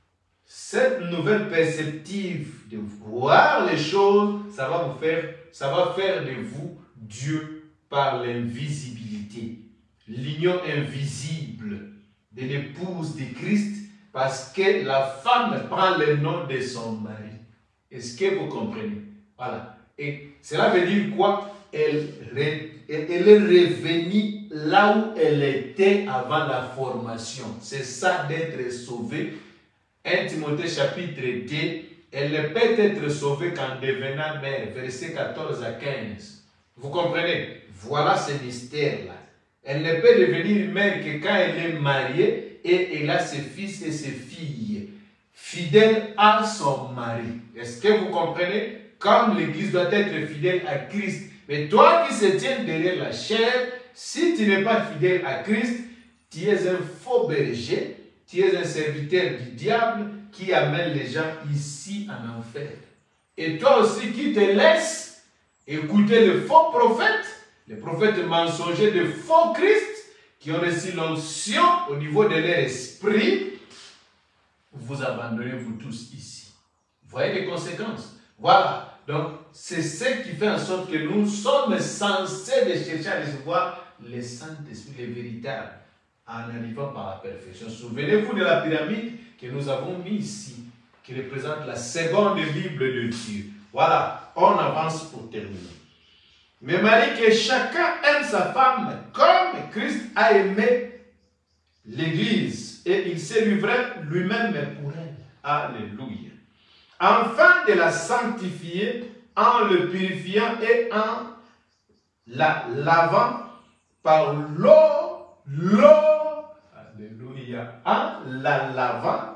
Cette nouvelle perspective de voir les choses, ça va faire de vous Dieu par l'invisibilité. L'union invisible de l'épouse de Christ, parce que la femme prend le nom de son mari. Est-ce que vous comprenez? Voilà. Et cela veut dire quoi? Elle est revenue là où elle était avant la formation. C'est ça d'être sauvée. 1 Timothée chapitre 2, elle ne peut être sauvée qu'en devenant mère. Versets 14 à 15. Vous comprenez? Voilà ce mystère-là. Elle ne peut devenir mère que quand elle est mariée et elle a ses fils et ses filles, fidèles à son mari. Est-ce que vous comprenez? Comme l'Église doit être fidèle à Christ. Mais toi qui se tiens derrière la chair, si tu n'es pas fidèle à Christ, tu es un faux berger, tu es un serviteur du diable qui amène les gens ici en enfer. Et toi aussi qui te laisses écouter le faux prophète, les prophètes mensongers de faux Christ, qui ont reçu l'onction au niveau de leur esprit, vous abandonnez vous tous ici. Vous voyez les conséquences? Voilà. Donc, c'est ce qui fait en sorte que nous sommes censés de chercher à recevoir le Saint-Esprit, le véritable, en arrivant par la perfection. Souvenez-vous de la pyramide que nous avons mis ici, qui représente la seconde Bible de Dieu. Voilà, on avance pour terminer. Mais Marie, que chacun aime sa femme comme Christ a aimé l'Église et il s'est livré lui-même pour elle. Alléluia. Afin de la sanctifier en le purifiant et en la lavant par l'eau, alléluia, en la lavant,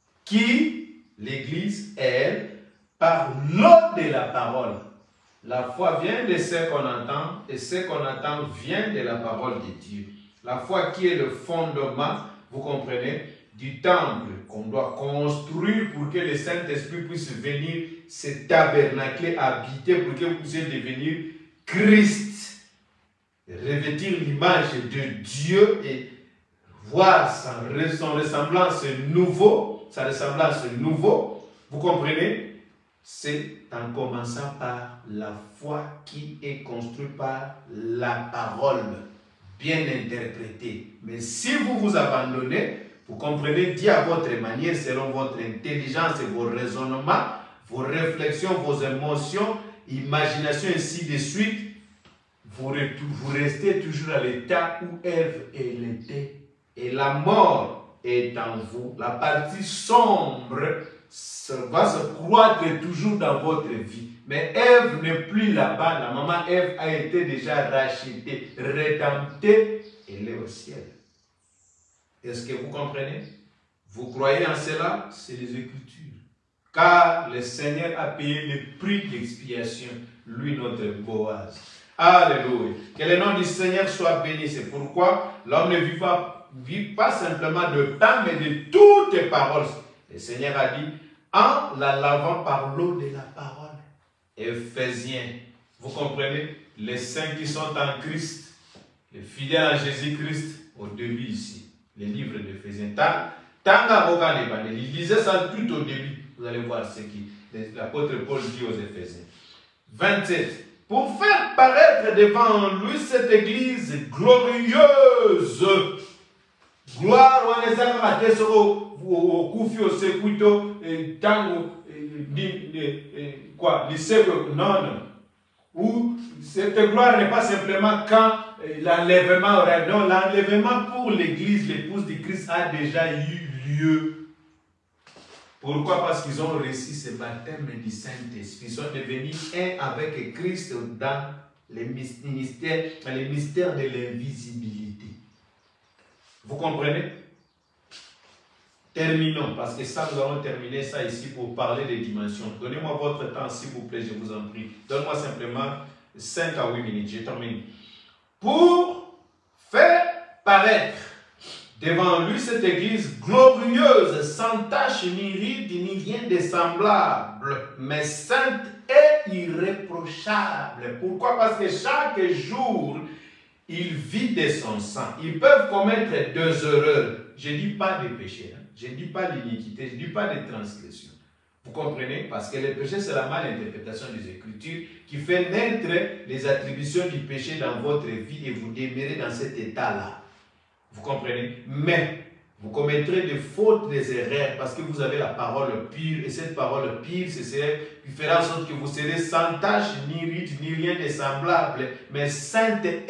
qui, l'Église, elle, par l'eau de la parole. La foi vient de ce qu'on entend, et ce qu'on entend vient de la parole de Dieu. La foi qui est le fondement, vous comprenez, du temple qu'on doit construire pour que le Saint-Esprit puisse venir se tabernacler, habiter, pour que vous puissiez devenir Christ. revêtir l'image de Dieu et voir son ressemblance nouveau, vous comprenez? C'est en commençant par la foi qui est construite par la parole bien interprétée. Mais si vous vous abandonnez, vous comprenez, Dieu à votre manière, selon votre intelligence et vos raisonnements, vos réflexions, vos émotions, imagination, ainsi de suite, vous restez toujours à l'état où Ève était. Et la mort est en vous. La partie sombre va se croître toujours dans votre vie. Mais Ève n'est plus là-bas. La maman Ève a été déjà rachetée, rédemptée. Elle est au ciel. Est-ce que vous comprenez? Vous croyez en cela? C'est les Écritures. Car le Seigneur a payé le prix d'expiation, lui notre Boaz. Alléluia. Que le nom du Seigneur soit béni. C'est pourquoi l'homme ne vit pas simplement de pain, mais de toutes les paroles. Le Seigneur a dit, en la lavant par l'eau de la parole. Éphésiens. Vous comprenez? Les saints qui sont en Christ, les fidèles en Jésus-Christ, au début ici, les livres d'Éphésiens. Lisez ça tout au début. Vous allez voir ce que l'apôtre Paul dit aux Éphésiens. 27. Pour faire paraître devant lui cette église glorieuse. Gloire ou au Koufi au Sekuto, Tango, quoi, non. Où cette gloire n'est pas simplement quand l'enlèvement aurait. Non, l'enlèvement pour l'église, l'épouse de Christ a déjà eu lieu. Pourquoi? Parce qu'ils ont reçu ce baptême du Saint-Esprit. Ils sont devenus un avec Christ dans les mystères de l'invisibilité. Vous comprenez? Terminons, parce que ça, nous allons terminer ça ici pour parler des dimensions. Donnez-moi votre temps, s'il vous plaît, je vous en prie. Donne-moi simplement 5 à 8 minutes, je termine. Pour faire paraître devant lui cette église glorieuse, sans tache ni ride, ni rien de semblable, mais sainte et irréprochable. Pourquoi? Parce que chaque jour, il vit de son sang. Ils peuvent commettre 2 erreurs. Je ne dis pas des péchés, hein. Je ne dis pas l'iniquité, je ne dis pas des transgressions. Vous comprenez? Parce que le péché, c'est la malinterprétation des Écritures qui fait naître les attributions du péché dans votre vie et vous demeurez dans cet état-là. Vous comprenez? Mais vous commettrez des fautes, des erreurs parce que vous avez la parole pure et cette parole pure, c'est celle qui fera en sorte que vous serez sans tache, ni ride, ni rien de semblable, mais sainte et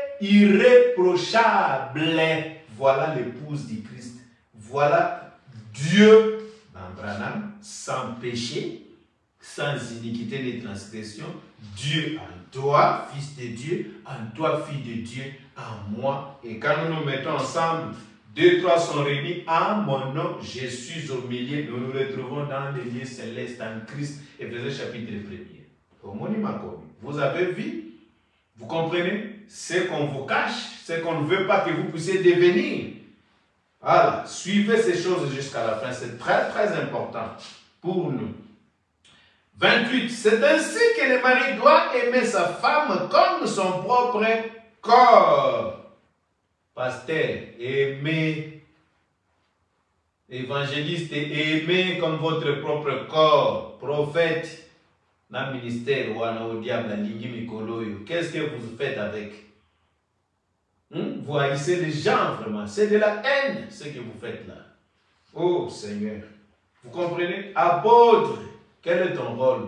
irréprochable. Voilà l'épouse du Christ. Voilà Dieu dans Branham, sans péché, sans iniquité ni transgression. Dieu en toi, fils de Dieu, en toi, fille de Dieu, en moi. Et quand nous nous mettons ensemble, 2, 3 sont réunis en mon nom, je suis au milieu. Nous nous retrouvons dans les lieux célestes en Christ. Éphésiens chapitre 1er. Au monument commun. Vous avez vu? Vous comprenez? Ce qu'on vous cache, ce qu'on ne veut pas que vous puissiez devenir. Voilà, suivez ces choses jusqu'à la fin, c'est très très important pour nous. 28, c'est ainsi que le mari doit aimer sa femme comme son propre corps. Pasteur, aimer, évangéliste, aimer comme votre propre corps. Prophète, dans le ministère, ou au diable, qu'est-ce que vous faites avec? Vous haïssez les gens vraiment. C'est de la haine ce que vous faites là. Oh Seigneur. Vous comprenez? Apôtre, quel est ton rôle?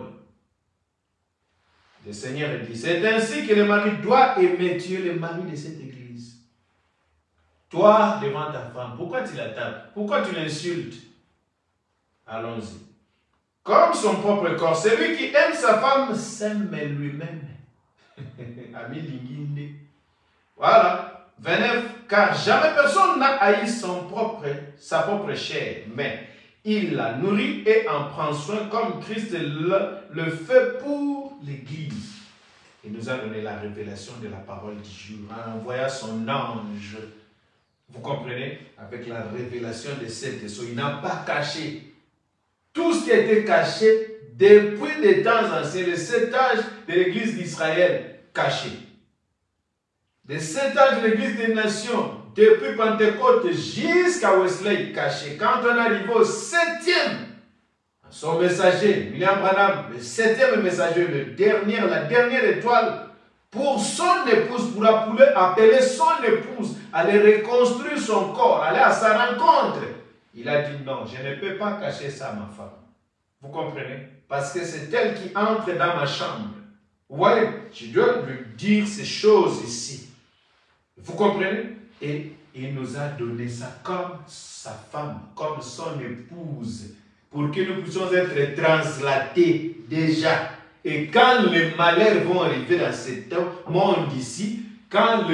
Le Seigneur dit, c'est ainsi que le mari doit aimer. Tu es le mari de cette église. Toi, devant ta femme, pourquoi tu la tapes? Pourquoi tu l'insultes? Allons-y. Comme son propre corps, celui qui aime sa femme s'aime lui-même. Ami Linginde. Voilà. 29. Car jamais personne n'a haï sa propre chair, mais il la nourrit et en prend soin comme Christ le fait pour l'Église. Il nous a donné la révélation de la parole du jour en envoyant son ange. Vous comprenez? Avec la révélation de cette sceaux. Il n'a pas caché. Tout ce qui a été caché depuis des temps anciens, le 7 âges de l'Église d'Israël, caché. de 7 ans de l'Église des Nations, depuis Pentecôte jusqu'à Wesley caché. Quand on arrive au 7e, son messager, William Branham, le 7e messager, la dernière étoile, pour son épouse, pour appeler son épouse, aller reconstruire son corps, aller à sa rencontre. Il a dit non, je ne peux pas cacher ça à ma femme. Vous comprenez? Parce que c'est elle qui entre dans ma chambre. Vous voyez, je dois lui dire ces choses ici. Vous comprenez? Et il nous a donné ça comme sa femme, comme son épouse, pour que nous puissions être translatés déjà. Et quand les malheurs vont arriver dans cet monde ici, quand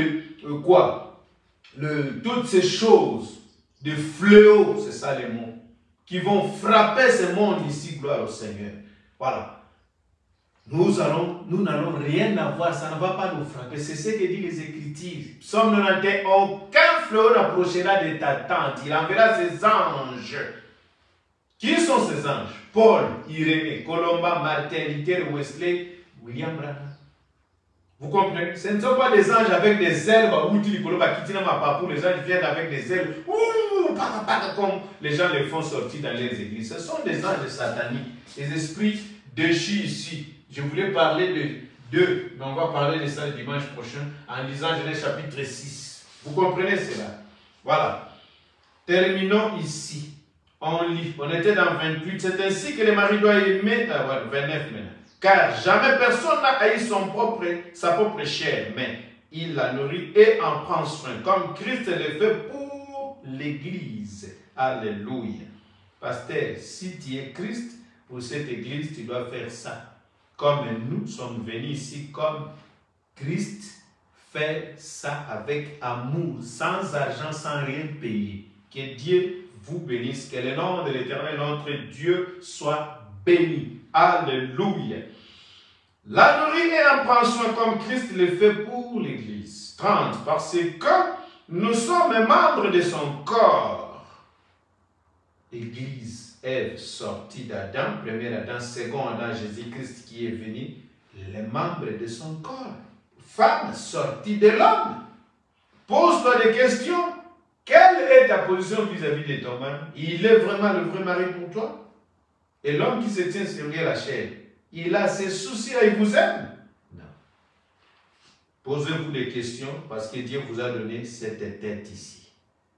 toutes ces choses, de fléaux, c'est ça les mots, qui vont frapper ce monde ici, gloire au Seigneur. Voilà. Nous n'allons rien avoir, ça ne va pas nous frapper. C'est ce que dit les Écritures. Psaume 91, aucun fléau n'approchera de ta tente. Il enverra ses anges. Qui sont ces anges? Paul, Irénée, Colomba, Martin, Luther, Wesley, William Branham. Vous comprenez? Ce ne sont pas des anges avec des ailes, les anges viennent avec des ailes, comme les gens les font sortir dans les églises. Ce sont des anges sataniques, des esprits déchus ici. Je voulais parler de deux, mais on va parler de ça le dimanche prochain en lisant Genèse chapitre 6. Vous comprenez cela? Voilà. Terminons ici. On lit. On était dans 28. C'est ainsi que le mari doit aimer. 29 maintenant. Car jamais personne n'a haï sa propre chair, mais il la nourrit et en prend soin, comme Christ le fait pour l'Église. Alléluia. Pasteur, si tu es Christ, pour cette Église, tu dois faire ça. Comme nous sommes venus ici, comme Christ fait ça avec amour, sans argent, sans rien payer. Que Dieu vous bénisse, que le nom de l'Éternel, notre Dieu, soit béni. Alléluia. La nourriture et en prend soin comme Christ le fait pour l'Église. 30. Parce que nous sommes membres de son corps. L'Église. Ève sortie d'Adam, premier Adam, second Adam, Jésus-Christ qui est venu, les membres de son corps. Femme sortie de l'homme. Pose-toi des questions. Quelle est ta position vis-à-vis de ton mari? Il est vraiment le vrai mari pour toi? Et l'homme qui se tient sur la chair, il a ses soucis, il vous aime? Non. Posez-vous des questions parce que Dieu vous a donné cette tête ici.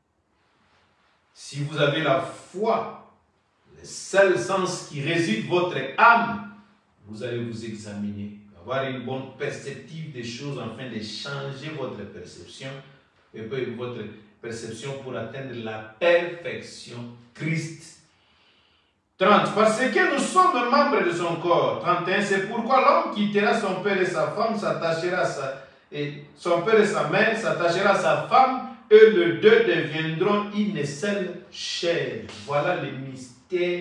Si vous avez la foi, le seul sens qui réside votre âme, vous allez vous examiner, avoir une bonne perspective des choses afin de changer votre perception et votre perception pour atteindre la perfection Christ. 30. Parce que nous sommes membres de son corps. 31. C'est pourquoi l'homme quittera son père et sa femme, s'attachera son père et sa mère, s'attachera à sa femme, et les deux deviendront une seule chair. Voilà les mystères.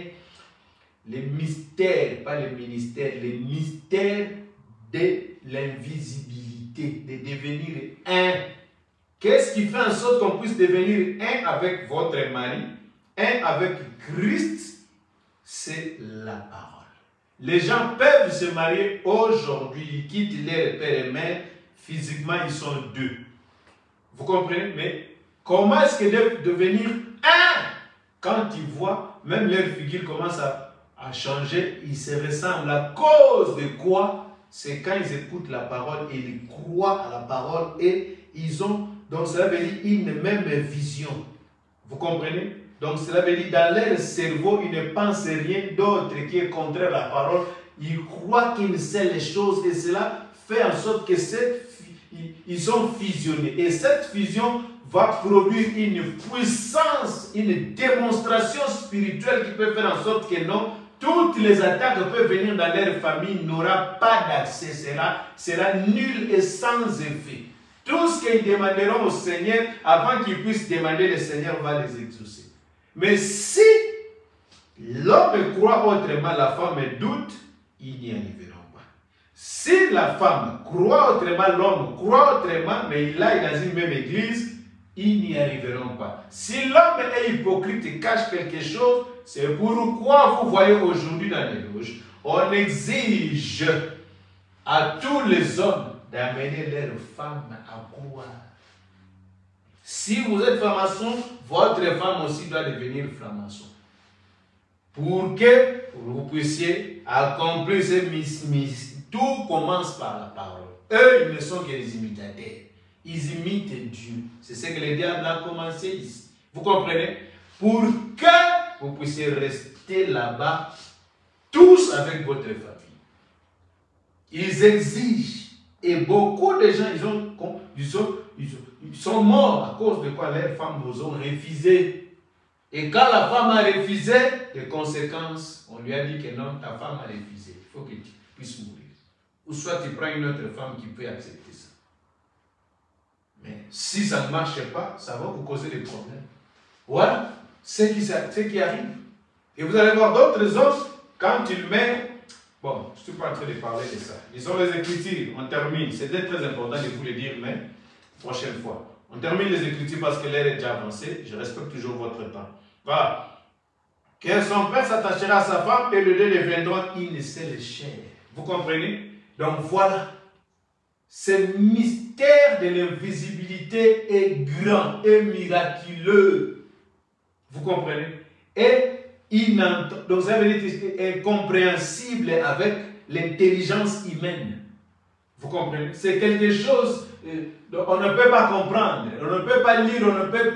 Les mystères, pas les ministères, les mystères de l'invisibilité, de devenir un. Qu'est-ce qui fait en sorte qu'on puisse devenir un avec votre mari, un avec Christ? C'est la parole. Les gens peuvent se marier aujourd'hui, ils quittent leur père et mère, physiquement ils sont deux. Vous comprenez? Mais comment est-ce qu'ils doivent devenir un? Quand ils voient, même leur figure commence à changer, ils se ressemblent. À cause de quoi? C'est quand ils écoutent la parole et ils croient à la parole et ils ont, donc cela veut dire une même vision. Vous comprenez? Donc cela veut dire dans leur cerveau, ils ne pensent rien d'autre qui est contraire à la parole. Ils croient qu'une seule chose et cela fait en sorte que ils sont fusionnés. Et cette fusion va produire une puissance, une démonstration spirituelle qui peut faire en sorte que non, toutes les attaques qui peuvent venir dans leur famille n'aura pas d'accès, sera nul et sans effet. Tout ce qu'ils demanderont au Seigneur, avant qu'ils puissent demander, le Seigneur va les exaucer. Mais si l'homme croit autrement, la femme doute, ils n'y arriveront pas. Si la femme croit autrement, l'homme croit autrement, mais il aille dans une même église, ils n'y arriveront pas. Si l'homme est hypocrite et cache quelque chose, c'est pourquoi vous voyez aujourd'hui dans les loges, on exige à tous les hommes d'amener leurs femmes à croire. Si vous êtes franc-maçon, votre femme aussi doit devenir franc-maçon. Pour que vous puissiez accomplir ces missions. Tout commence par la parole. Eux, ils ne sont que des imitateurs. Ils imitent Dieu. C'est ce que le diable a commencé ici. Vous comprenez? Pour que vous puissiez rester là-bas, tous avec votre famille. Ils exigent. Et beaucoup de gens, ils sont morts à cause de quoi leurs femmes nous ont refusé. Et quand la femme a refusé, les conséquences, on lui a dit que non, ta femme a refusé. Il faut que tu puisses mourir. Ou soit tu prends une autre femme qui peut accepter ça. Mais si ça ne marche pas, ça va vous causer des problèmes. Voilà ce qui arrive. Et vous allez voir d'autres hommes, quand ils meurent. Bon, je ne suis pas en train de parler de ça. Lisons les Écritures, on termine. C'était très important de vous le dire, mais prochaine fois. On termine les Écritures parce que l'heure est déjà avancée. Je respecte toujours votre temps. Voilà. Que son père s'attachera à sa femme et les deux deviendront une seule chair. Vous comprenez? Donc voilà. Ce mystère de l'invisibilité est grand et miraculeux. Vous comprenez? Et donc ça veut dire que c'est incompréhensible avec l'intelligence humaine. Vous comprenez? C'est quelque chose, on ne peut pas comprendre, on ne peut pas lire, on ne peut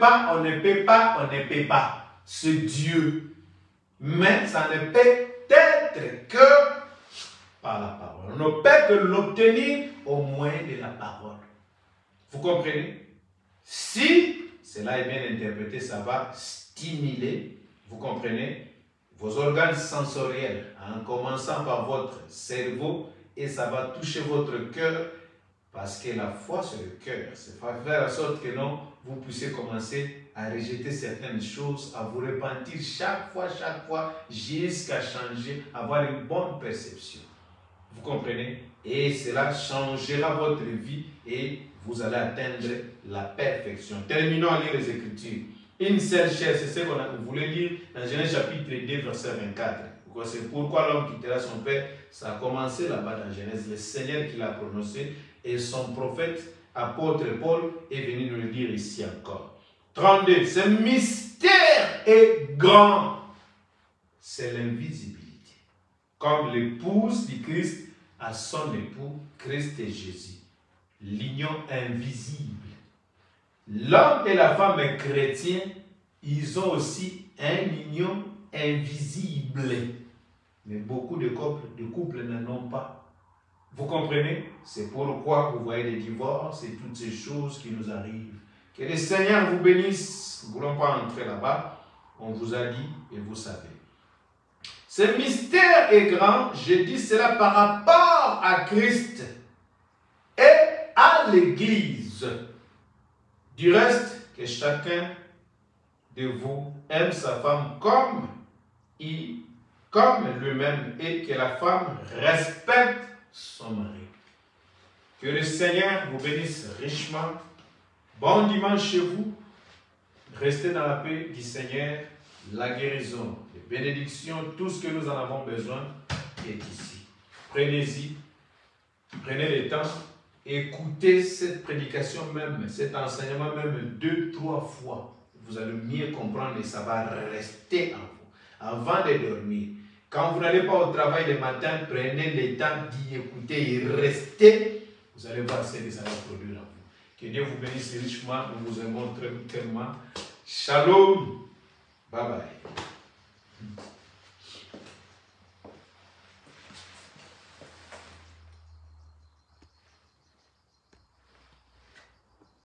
pas. C'est Dieu. Mais ça ne peut être que par la parole. On ne peut que l'obtenir au moyen de la parole. Vous comprenez? Si cela est bien interprété, ça va stimuler, vous comprenez, vos organes sensoriels, en commençant par votre cerveau, et ça va toucher votre cœur, parce que la foi sur le cœur, c'est faire en sorte que non, vous puissiez commencer à rejeter certaines choses, à vous repentir chaque fois, jusqu'à changer, avoir une bonne perception. Vous comprenez? Et cela changera votre vie et vous allez atteindre la perfection. Terminons à lire les Écritures. Une seule chair, c'est ce qu'on voulait lire dans Genèse chapitre 2, verset 24. C'est pourquoi l'homme quittera son père. Ça a commencé là-bas dans Genèse. Le Seigneur qui l'a prononcé et son prophète, apôtre Paul, est venu nous le dire ici encore. 32. Ce mystère est grand. C'est l'invisibilité. Comme l'épouse du Christ à son époux, Christ et Jésus. L'union invisible. L'homme et la femme chrétiens, ils ont aussi une union invisible. Mais beaucoup de couples n'en ont pas. Vous comprenez? C'est pourquoi vous voyez les divorces et toutes ces choses qui nous arrivent. Que le Seigneur vous bénisse. Nous ne voulons pas entrer là-bas. On vous a dit et vous savez. Ce mystère est grand. Je dis cela par rapport à Christ et à l'Église. Du reste, que chacun de vous aime sa femme comme lui-même et que la femme respecte son mari. Que le Seigneur vous bénisse richement. Bon dimanche chez vous. Restez dans la paix du Seigneur. La guérison, les bénédictions, tout ce que nous en avons besoin est ici. Prenez-y. Prenez le temps. Écoutez cette prédication même, cet enseignement même 2-3 fois. Vous allez mieux comprendre et ça va rester en vous. Avant de dormir, quand vous n'allez pas au travail le matin, prenez le temps d'y écouter et restez. Vous allez voir ce que ça va produire en vous. Que Dieu vous bénisse richement. Nous vous aimons très tellement. Shalom. Bye bye.